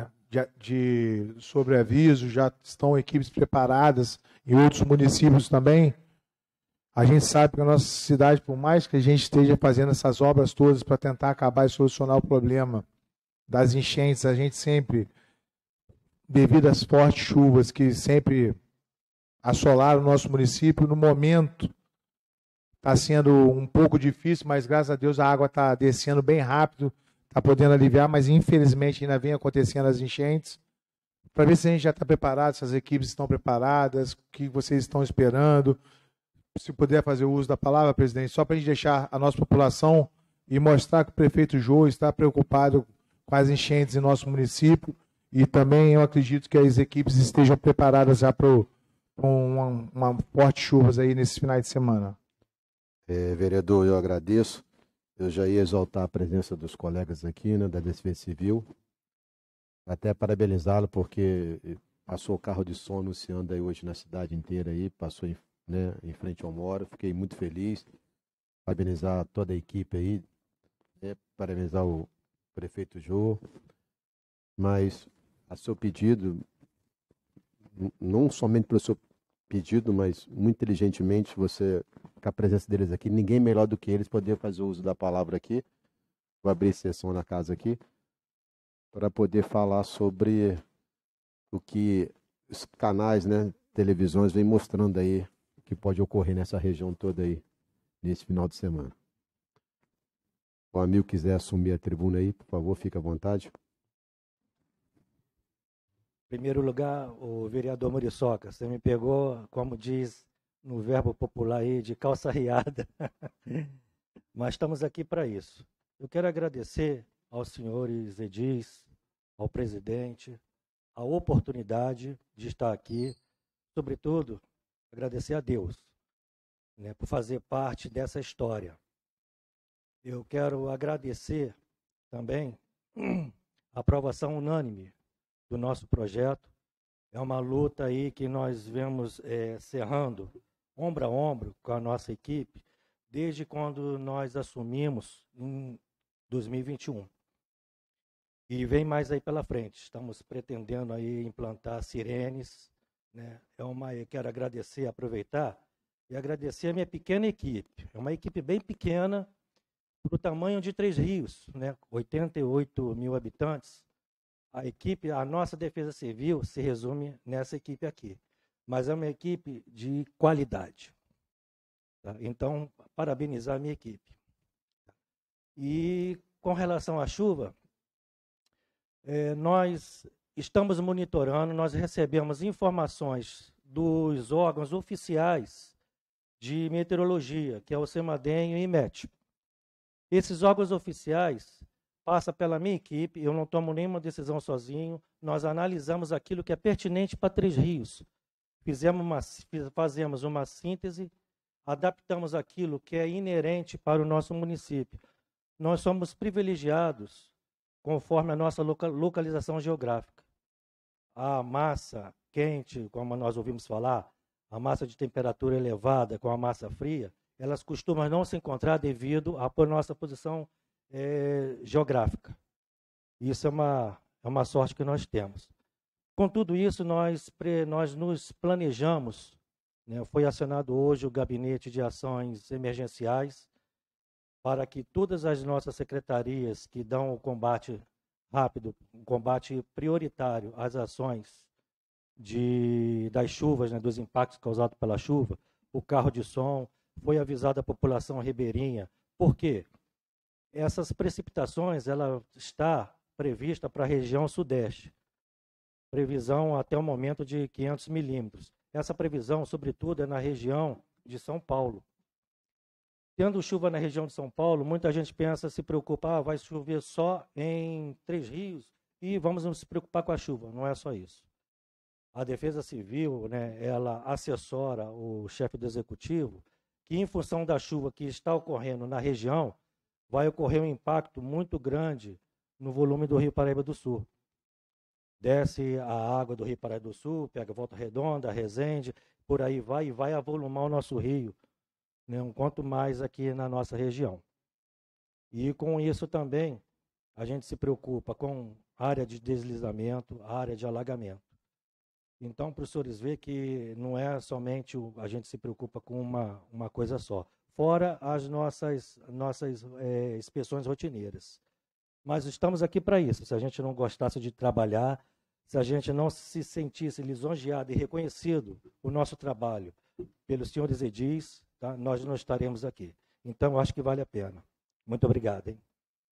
de sobreaviso, já estão equipes preparadas em outros municípios também. A gente sabe que a nossa cidade, por mais que a gente esteja fazendo essas obras todas para tentar acabar e solucionar o problema das enchentes, a gente sempre, devido às fortes chuvas que sempre assolaram o nosso município, no momento está sendo um pouco difícil, mas graças a Deus a água está descendo bem rápido, está podendo aliviar, mas infelizmente ainda vem acontecendo as enchentes. Para ver se a gente já está preparado, se as equipes estão preparadas, o que vocês estão esperando. Se puder fazer o uso da palavra, presidente, só para a gente deixar a nossa população e mostrar que o prefeito Jô está preocupado com as enchentes em nosso município e também eu acredito que as equipes estejam preparadas já para uma forte chuvas aí nesse final de semana. Vereador, eu agradeço. Eu já ia exaltar a presença dos colegas aqui, né, da Defesa Civil. Até parabenizá-lo porque passou o carro de som anunciando aí hoje na cidade inteira aí, passou em frente ao Moro. Fiquei muito feliz. Parabenizar toda a equipe aí, né, parabenizar o prefeito Jô. Mas a seu pedido, não somente pelo seu pedido, mas muito inteligentemente você, com a presença deles aqui, ninguém melhor do que eles poder fazer uso da palavra aqui. Vou abrir sessão na casa aqui para poder falar sobre o que os canais, né, televisões vêm mostrando aí que pode ocorrer nessa região toda aí nesse final de semana. O amigo quiser assumir a tribuna aí, por favor, fique à vontade. Em primeiro lugar, o vereador Muriçoca, você me pegou, como diz no verbo popular aí, de calça riada. Mas estamos aqui para isso. Eu quero agradecer aos senhores edis, ao presidente, a oportunidade de estar aqui, sobretudo, agradecer a Deus, né, por fazer parte dessa história. Eu quero agradecer também a aprovação unânime do nosso projeto. É uma luta aí que nós vemos cerrando ombro a ombro com a nossa equipe desde quando nós assumimos em 2021. E vem mais aí pela frente. Estamos pretendendo aí implantar sirenes, né? Eu quero agradecer, aproveitar e agradecer a minha pequena equipe. É uma equipe bem pequena para o tamanho de Três Rios, né? 88 mil habitantes. A nossa Defesa Civil se resume nessa equipe aqui, mas é uma equipe de qualidade. Tá? Então, parabenizar a minha equipe. E com relação à chuva, nós estamos monitorando, nós recebemos informações dos órgãos oficiais de meteorologia, que é o CEMADEM e o IMET. Esses órgãos oficiais passa pela minha equipe, eu não tomo nenhuma decisão sozinho, nós analisamos aquilo que é pertinente para Três Rios. Fazemos uma síntese, adaptamos aquilo que é inerente para o nosso município. Nós somos privilegiados conforme a nossa localização geográfica. A massa quente, como nós ouvimos falar, a massa de temperatura elevada com a massa fria, elas costumam não se encontrar devido à nossa posição geográfica. Isso é uma sorte que nós temos. Com tudo isso, nós nos planejamos né? Foi acionado hoje o Gabinete de Ações Emergenciais para que todas as nossas secretarias que dão o combate rápido, o combate prioritário às ações das chuvas, né, dos impactos causados pela chuva, o carro de som, foi avisada a população ribeirinha. Por quê? Essas precipitações, ela está prevista para a região sudeste. Previsão até o momento de 500 milímetros. Essa previsão, sobretudo, é na região de São Paulo. Tendo chuva na região de São Paulo, muita gente pensa, se preocupa, vai chover só em Três Rios e vamos nos preocupar com a chuva. Não é só isso. A Defesa Civil, né, ela assessora o chefe do Executivo que, em função da chuva que está ocorrendo na região, vai ocorrer um impacto muito grande no volume do Rio Paraíba do Sul. Desce a água do Rio Paraíba do Sul, pega Volta Redonda, Resende, por aí vai e vai avolumar o nosso rio, né, um quanto mais aqui na nossa região. E com isso também a gente se preocupa com área de deslizamento, área de alagamento. Então, para os senhores verem que não é somente a gente se preocupa com uma coisa só, fora as nossas inspeções rotineiras. Mas estamos aqui para isso. Se a gente não gostasse de trabalhar, se a gente não se sentisse lisonjeado e reconhecido o nosso trabalho pelos senhores edis, tá, nós não estaremos aqui. Então, acho que vale a pena. Muito obrigado. Hein?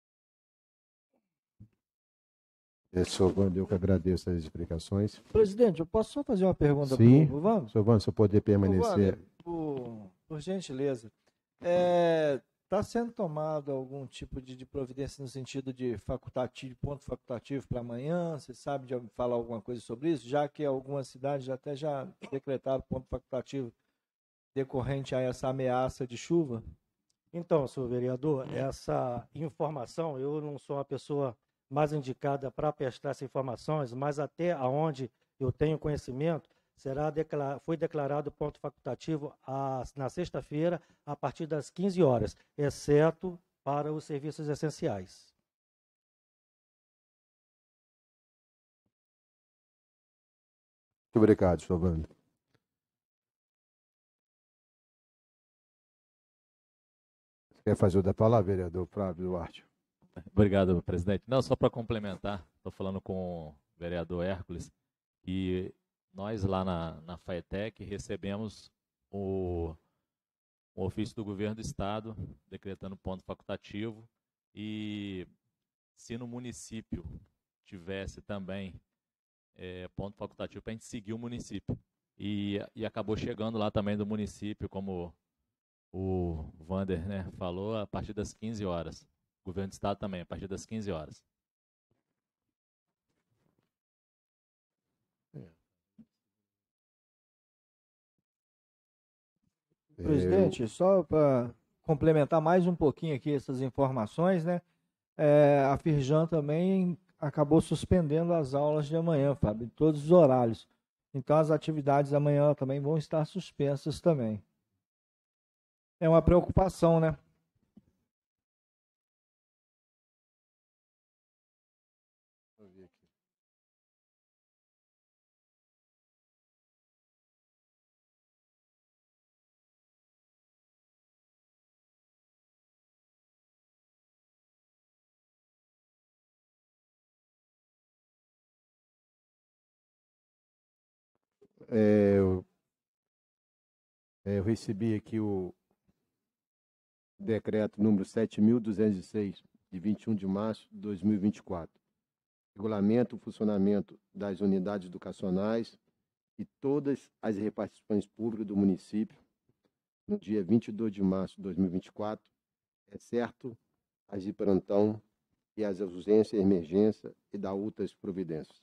Senhor Wander, eu que agradeço as explicações. Presidente, eu posso só fazer uma pergunta Sim, para o Wander? senhor Wander, se eu poder permanecer. Wander, por gentileza. Está sendo tomado algum tipo de providência no sentido de ponto facultativo para amanhã? Você sabe de falar alguma coisa sobre isso? Já que algumas cidades até já decretaram ponto facultativo decorrente a essa ameaça de chuva? Então, senhor vereador, essa informação, eu não sou a pessoa mais indicada para prestar essas informações, mas até aonde eu tenho conhecimento, foi declarado ponto facultativo na sexta-feira, a partir das 15 horas, exceto para os serviços essenciais. Muito obrigado, senhor Wander. Quer fazer o da palavra, vereador Flávio Duarte? Obrigado, presidente. Não, só para complementar, estou falando com o vereador Hércules, e nós lá na FAETEC recebemos o ofício do governo do estado decretando ponto facultativo, e se no município tivesse também ponto facultativo para a gente seguir o município. E acabou chegando lá também do município, como o Wander, né, falou, a partir das 15 horas. O governo do estado também, a partir das 15 horas. Presidente, só para complementar mais um pouquinho aqui essas informações, né? A Firjan também acabou suspendendo as aulas de amanhã, Fábio, em todos os horários. Então as atividades amanhã também vão estar suspensas também. É uma preocupação, né? Eu recebi aqui o decreto número 7.206, de 21 de março de 2024. Regulamenta o funcionamento das unidades educacionais e todas as repartições públicas do município no dia 22 de março de 2024, exceto as de plantão e as urgências, emergência e da outras providências.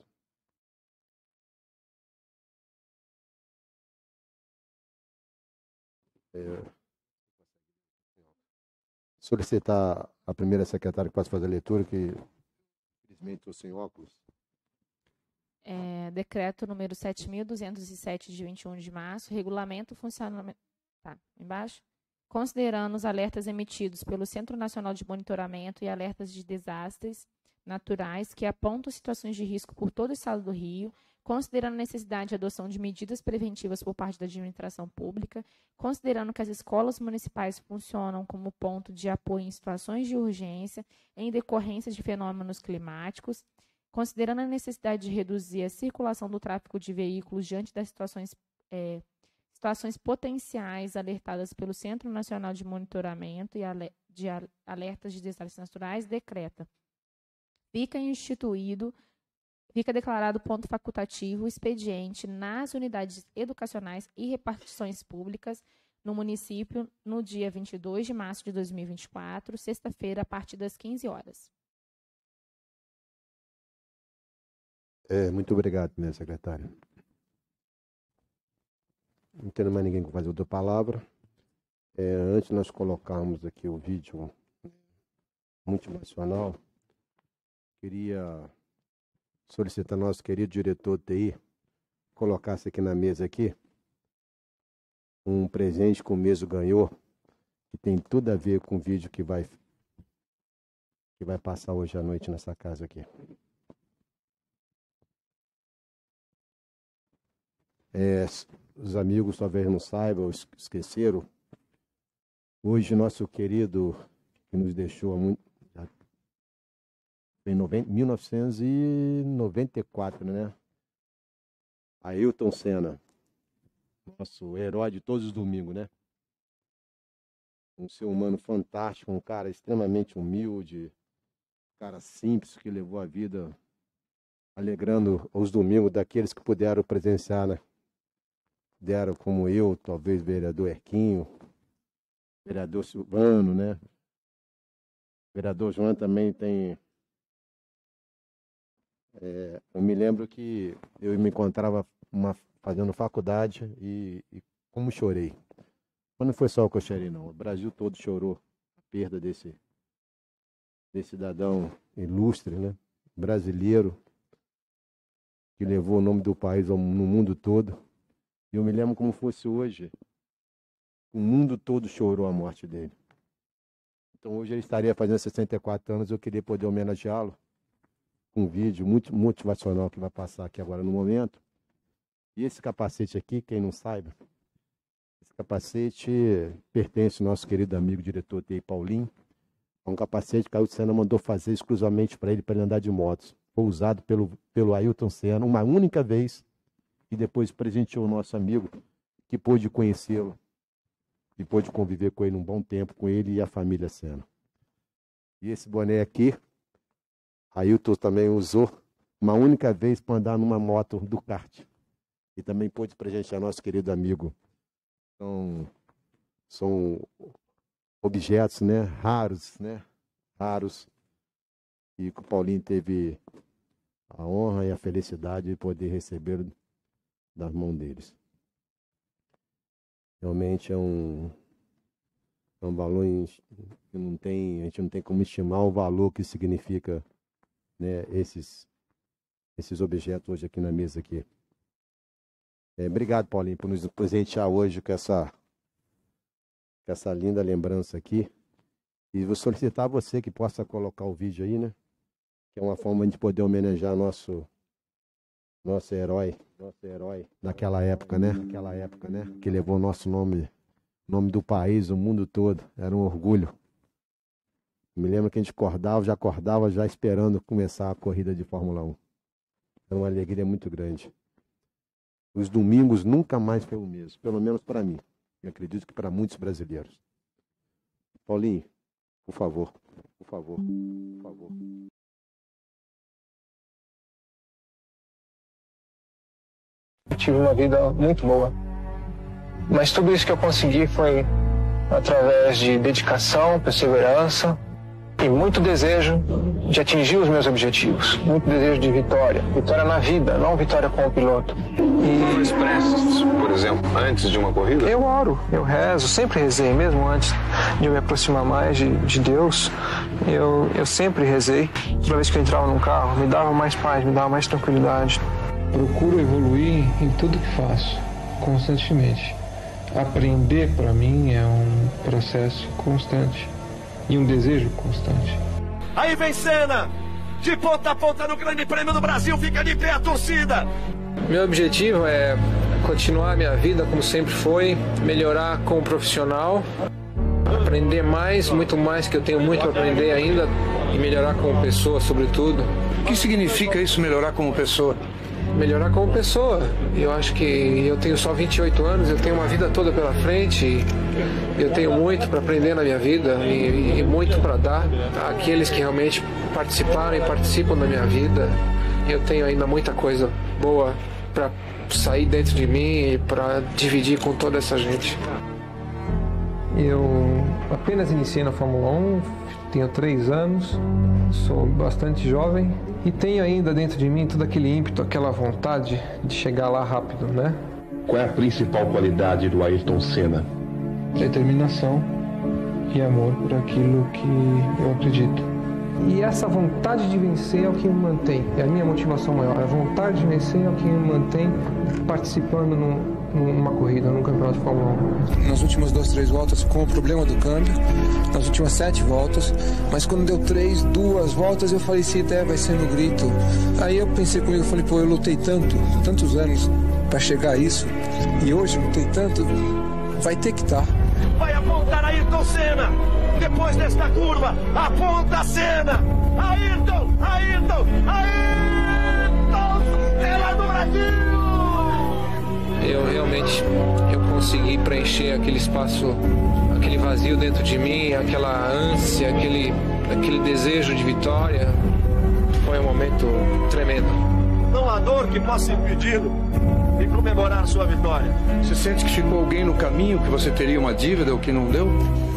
Solicitar a primeira secretária que possa fazer a leitura, que infelizmente estou sem óculos. Decreto número 7.207, de 21 de março, regulamento o funcionamento... Tá, embaixo. Considerando os alertas emitidos pelo Centro Nacional de Monitoramento e alertas de desastres naturais que apontam situações de risco por todo o estado do Rio, considerando a necessidade de adoção de medidas preventivas por parte da administração pública, considerando que as escolas municipais funcionam como ponto de apoio em situações de urgência em decorrência de fenômenos climáticos, considerando a necessidade de reduzir a circulação do tráfego de veículos diante das situações potenciais alertadas pelo Centro Nacional de Monitoramento e de Alertas de Desastres Naturais, decreta. Fica declarado ponto facultativo o expediente nas unidades educacionais e repartições públicas no município no dia 22 de março de 2024, sexta-feira, a partir das 15 horas. Muito obrigado, minha secretária. Não tendo mais ninguém com fazer outra palavra. Antes de nós colocarmos aqui o vídeo motivacional, queria solicitar ao nosso querido diretor TI colocasse aqui na mesa aqui um presente que o Meso ganhou, que tem tudo a ver com o vídeo que vai passar hoje à noite nessa casa aqui. Os amigos talvez não saibam, esqueceram. Hoje nosso querido, que nos deixou há muito, em 1994, né? Ailton Senna, nosso herói de todos os domingos, né? Um ser humano fantástico, um cara extremamente humilde, um cara simples que levou a vida alegrando os domingos daqueles que puderam presenciar, né? Deram como eu, talvez vereador Erquinho, vereador Silvano, né? Vereador João também tem... eu me lembro que eu me encontrava fazendo faculdade e como chorei. Mas não foi só o que eu chorei, não. O Brasil todo chorou a perda desse cidadão ilustre, né? Brasileiro, que levou o nome do país no mundo todo. E eu me lembro como fosse hoje. O mundo todo chorou a morte dele. Então hoje ele estaria fazendo 64 anos, eu queria poder homenageá-lo com um vídeo muito motivacional que vai passar aqui agora no momento. E esse capacete aqui, quem não saiba, esse capacete pertence ao nosso querido amigo diretor TI Paulinho. É um capacete que a Ailton Senna mandou fazer exclusivamente para ele andar de motos. Foi usado pelo Ailton Senna uma única vez e depois presenteou o nosso amigo que pôde conhecê-lo e pôde conviver com ele um bom tempo, com ele e a família Senna. E esse boné aqui, Ailton também usou uma única vez para andar numa moto do kart. E também pôde presentear nosso querido amigo. Então, são objetos, né, raros, e que o Paulinho teve a honra e a felicidade de poder receber das mãos deles. Realmente é um valor que a gente não tem como estimar o valor que significa, né, esses objetos hoje aqui na mesa aqui. Obrigado, Paulinho, por nos presentear hoje com essa linda lembrança aqui. E vou solicitar a você que possa colocar o vídeo aí, né? Que é uma forma de poder homenagear nosso herói naquela época, né? Que levou o nosso nome do país, o mundo todo. Era um orgulho. Me lembro que a gente acordava já esperando começar a corrida de Fórmula 1. Era uma alegria muito grande. Os domingos nunca mais foi o mesmo, pelo menos para mim. Eu acredito que para muitos brasileiros. Paulinho, por favor. Tive uma vida muito boa. Mas tudo isso que eu consegui foi através de dedicação, perseverança e muito desejo de atingir os meus objetivos. Muito desejo de vitória. Vitória na vida, não vitória como piloto. Faz preces, por exemplo, antes de uma corrida? Eu oro, eu rezo, sempre rezei, mesmo antes de eu me aproximar mais de Deus. Eu sempre rezei. Toda vez que eu entrava num carro, me dava mais paz, me dava mais tranquilidade. Procuro evoluir em tudo que faço, constantemente. Aprender, para mim, é um processo constante e um desejo constante. Aí vem Senna! de ponta a ponta no Grande Prêmio do Brasil. Fica de pé a torcida. Meu objetivo é continuar a minha vida como sempre foi, melhorar como profissional, aprender mais, muito mais, que eu tenho muito a aprender ainda, e melhorar como pessoa, sobretudo. O que significa isso, melhorar como pessoa? Melhorar como pessoa. Eu acho que eu tenho só 28 anos, eu tenho uma vida toda pela frente, eu tenho muito para aprender na minha vida e muito para dar àqueles que realmente participaram e participam da minha vida. Eu tenho ainda muita coisa boa para sair dentro de mim e para dividir com toda essa gente. Eu apenas iniciei na Fórmula 1, tenho 3 anos, sou bastante jovem e tenho ainda dentro de mim todo aquele ímpeto, aquela vontade de chegar lá rápido, né? Qual é a principal qualidade do Ayrton Senna? Determinação e amor por aquilo que eu acredito. E essa vontade de vencer é o que me mantém, é a minha motivação maior. A vontade de vencer é o que me mantém participando numa corrida, num campeonato de Fórmula 1. Nas últimas 2, 3 voltas com o problema do câmbio, nas últimas 7 voltas, mas quando deu 2 voltas eu falei, se der, vai ser no grito. Aí eu pensei comigo, falei, pô, eu lutei tantos anos para chegar a isso, e hoje lutei tanto, vai ter que estar. Vai apontar Ayrton Senna, depois desta curva, aponta a Senna, Ayrton, Senna do Brasil! Eu realmente consegui preencher aquele espaço, aquele vazio dentro de mim, aquela ânsia, aquele desejo de vitória. Foi um momento tremendo. Não há dor que possa impedi-lo de comemorar sua vitória. Você sente que ficou alguém no caminho, que você teria uma dívida ou que não deu?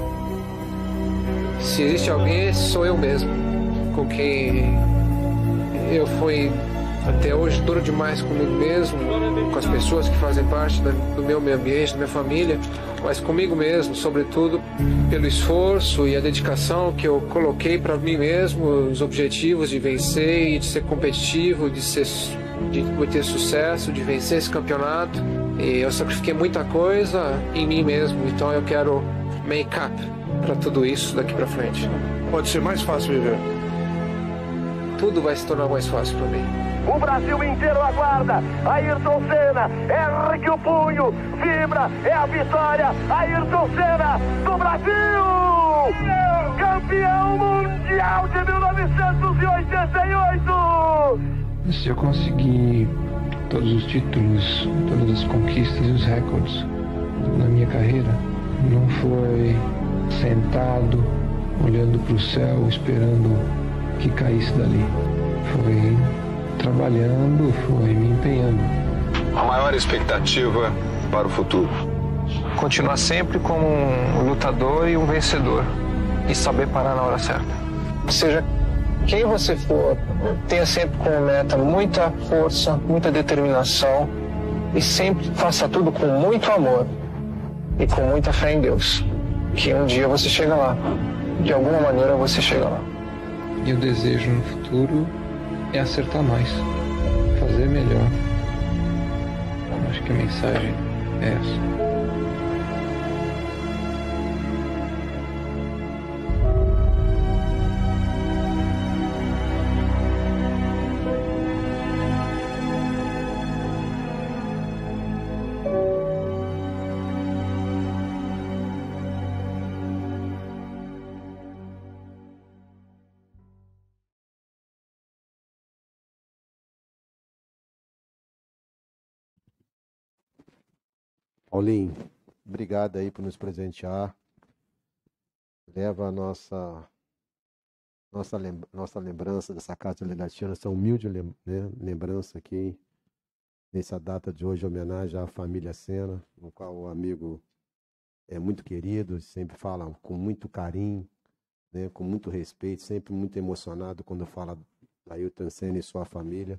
Se existe alguém, esse sou eu mesmo, com quem eu fui até hoje duro demais comigo mesmo, com as pessoas que fazem parte do meu meio ambiente, da minha família, mas comigo mesmo, sobretudo pelo esforço e a dedicação que eu coloquei para mim mesmo, os objetivos de vencer e de ser competitivo, de ter sucesso, de vencer esse campeonato. E eu sacrifiquei muita coisa em mim mesmo, então eu quero make up para tudo isso daqui para frente. Pode ser mais fácil viver. Tudo vai se tornar mais fácil para mim. O Brasil inteiro aguarda. Ayrton Senna, ergue o punho, vibra, é a vitória. Ayrton Senna do Brasil! Campeão mundial de 1988! Se eu conseguir todos os títulos, todas as conquistas e os recordes na minha carreira, não foi sentado, olhando para o céu, esperando que caísse dali. Foi trabalhando, foi me empenhando. A maior expectativa para o futuro? Continuar sempre como um lutador e um vencedor. E saber parar na hora certa. Seja quem você for, tenha sempre como meta muita força, muita determinação e sempre faça tudo com muito amor e com muita fé em Deus. Que um dia você chega lá. De alguma maneira você chega lá. E o desejo no futuro é acertar mais, fazer melhor. Acho que a mensagem é essa. Paulinho, obrigado aí por nos presentear. Leva a nossa lembrança dessa Casa Legislativa, essa humilde lembrança aqui, nessa data de hoje, homenagem à família Senna, no qual o amigo é muito querido, sempre fala com muito carinho, né, com muito respeito, sempre muito emocionado quando fala da Ayrton Senna e sua família.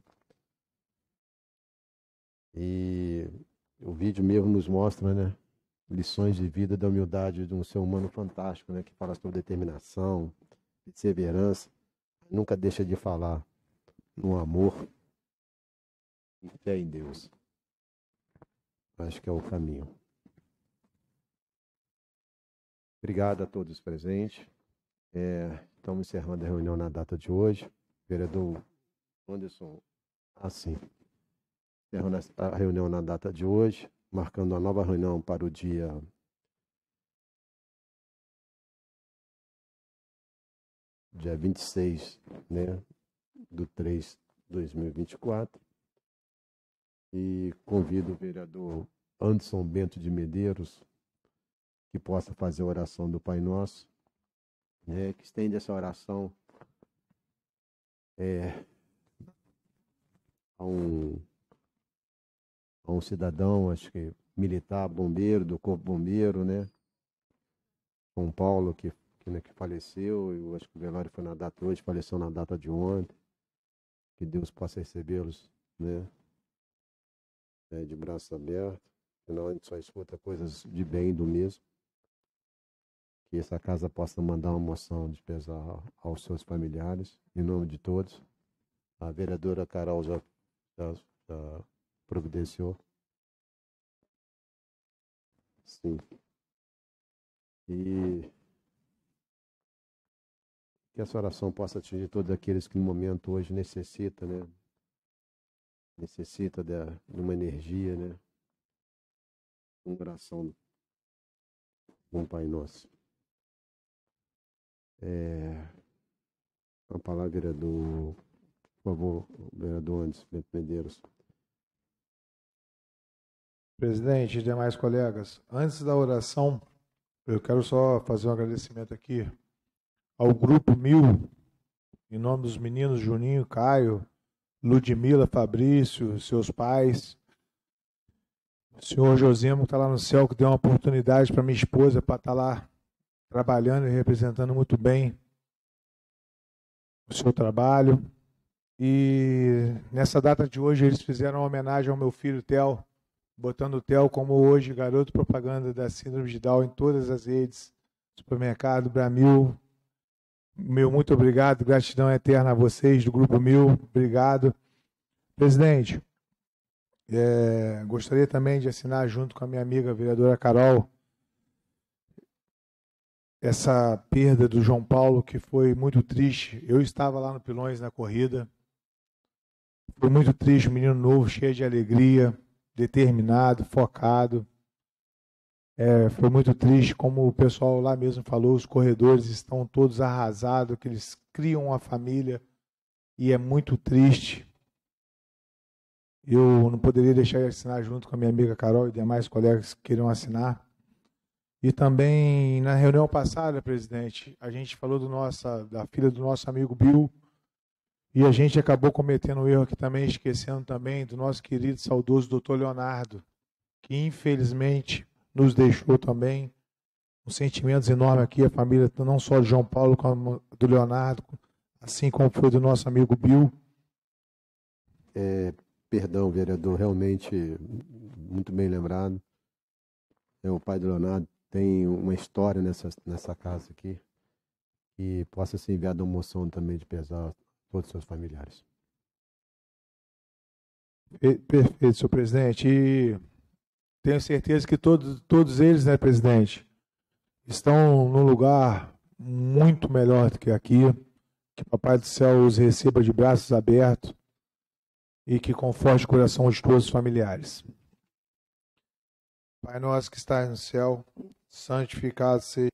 E o vídeo mesmo nos mostra, né, lições de vida da humildade de um ser humano fantástico, né, que fala sobre determinação, perseverança, nunca deixa de falar no amor e fé em Deus. Acho que é o caminho. Obrigado a todos presentes. Estamos encerrando a reunião na data de hoje. Vereador Anderson, assim, encerrando a reunião na data de hoje, marcando a nova reunião para o dia 26, né, do 3 de 2024. E convido o vereador Anderson Bento de Medeiros que possa fazer a oração do Pai Nosso, né, que estende essa oração a um cidadão, acho que militar, bombeiro, do Corpo Bombeiro, né? São Paulo, que faleceu, eu acho que o velório foi na data hoje, faleceu na data de ontem. Que Deus possa recebê-los, né? De braços abertos, senão a gente só escuta coisas de bem e do mesmo. Que essa casa possa mandar uma moção de pesar aos seus familiares, em nome de todos. A vereadora Carol já providenciou. Sim. E que essa oração possa atingir todos aqueles que no momento hoje necessitam, né? Necessita de uma energia, né? Uma oração com o Pai Nosso. A palavra, vereador, por favor, vereador Anderson Bento Medeiros. Presidente e demais colegas, antes da oração, eu quero só fazer um agradecimento aqui ao Grupo 1000, em nome dos meninos Juninho, Caio, Ludmila, Fabrício, seus pais, o senhor Josemo, que está lá no céu, que deu uma oportunidade para minha esposa para estar lá trabalhando e representando muito bem o seu trabalho. E nessa data de hoje eles fizeram uma homenagem ao meu filho Theo, botando o Theo como hoje garoto propaganda da síndrome de Down em todas as redes, supermercado, Bramil. Meu muito obrigado, gratidão eterna a vocês do Grupo 1000, obrigado. Presidente, gostaria também de assinar junto com a minha amiga vereadora Carol essa perda do João Paulo, que foi muito triste. Eu estava lá no Pilões na corrida, foi muito triste, um menino novo, cheio de alegria, determinado, focado. Foi muito triste, como o pessoal lá mesmo falou, os corredores estão todos arrasados, que eles criam uma família e é muito triste. Eu não poderia deixar de assinar junto com a minha amiga Carol e demais colegas que queiram assinar. E também, na reunião passada, presidente, a gente falou da filha do nosso amigo Bill, e a gente acabou cometendo um erro aqui também, esquecendo também do nosso querido saudoso doutor Leonardo, que infelizmente nos deixou também. Um sentimento enorme aqui, a família não só de João Paulo, como do Leonardo, assim como foi do nosso amigo Bill. Perdão, vereador, realmente muito bem lembrado. O pai do Leonardo tem uma história nessa casa aqui, que possa ser enviada uma moção também de pesar a todos os seus familiares. Perfeito, senhor presidente. E tenho certeza que todos eles, né, presidente, estão num lugar muito melhor do que aqui. Que o Papai do Céu os receba de braços abertos e que conforte o coração de todos os familiares. Pai nosso que estás no céu, santificado seja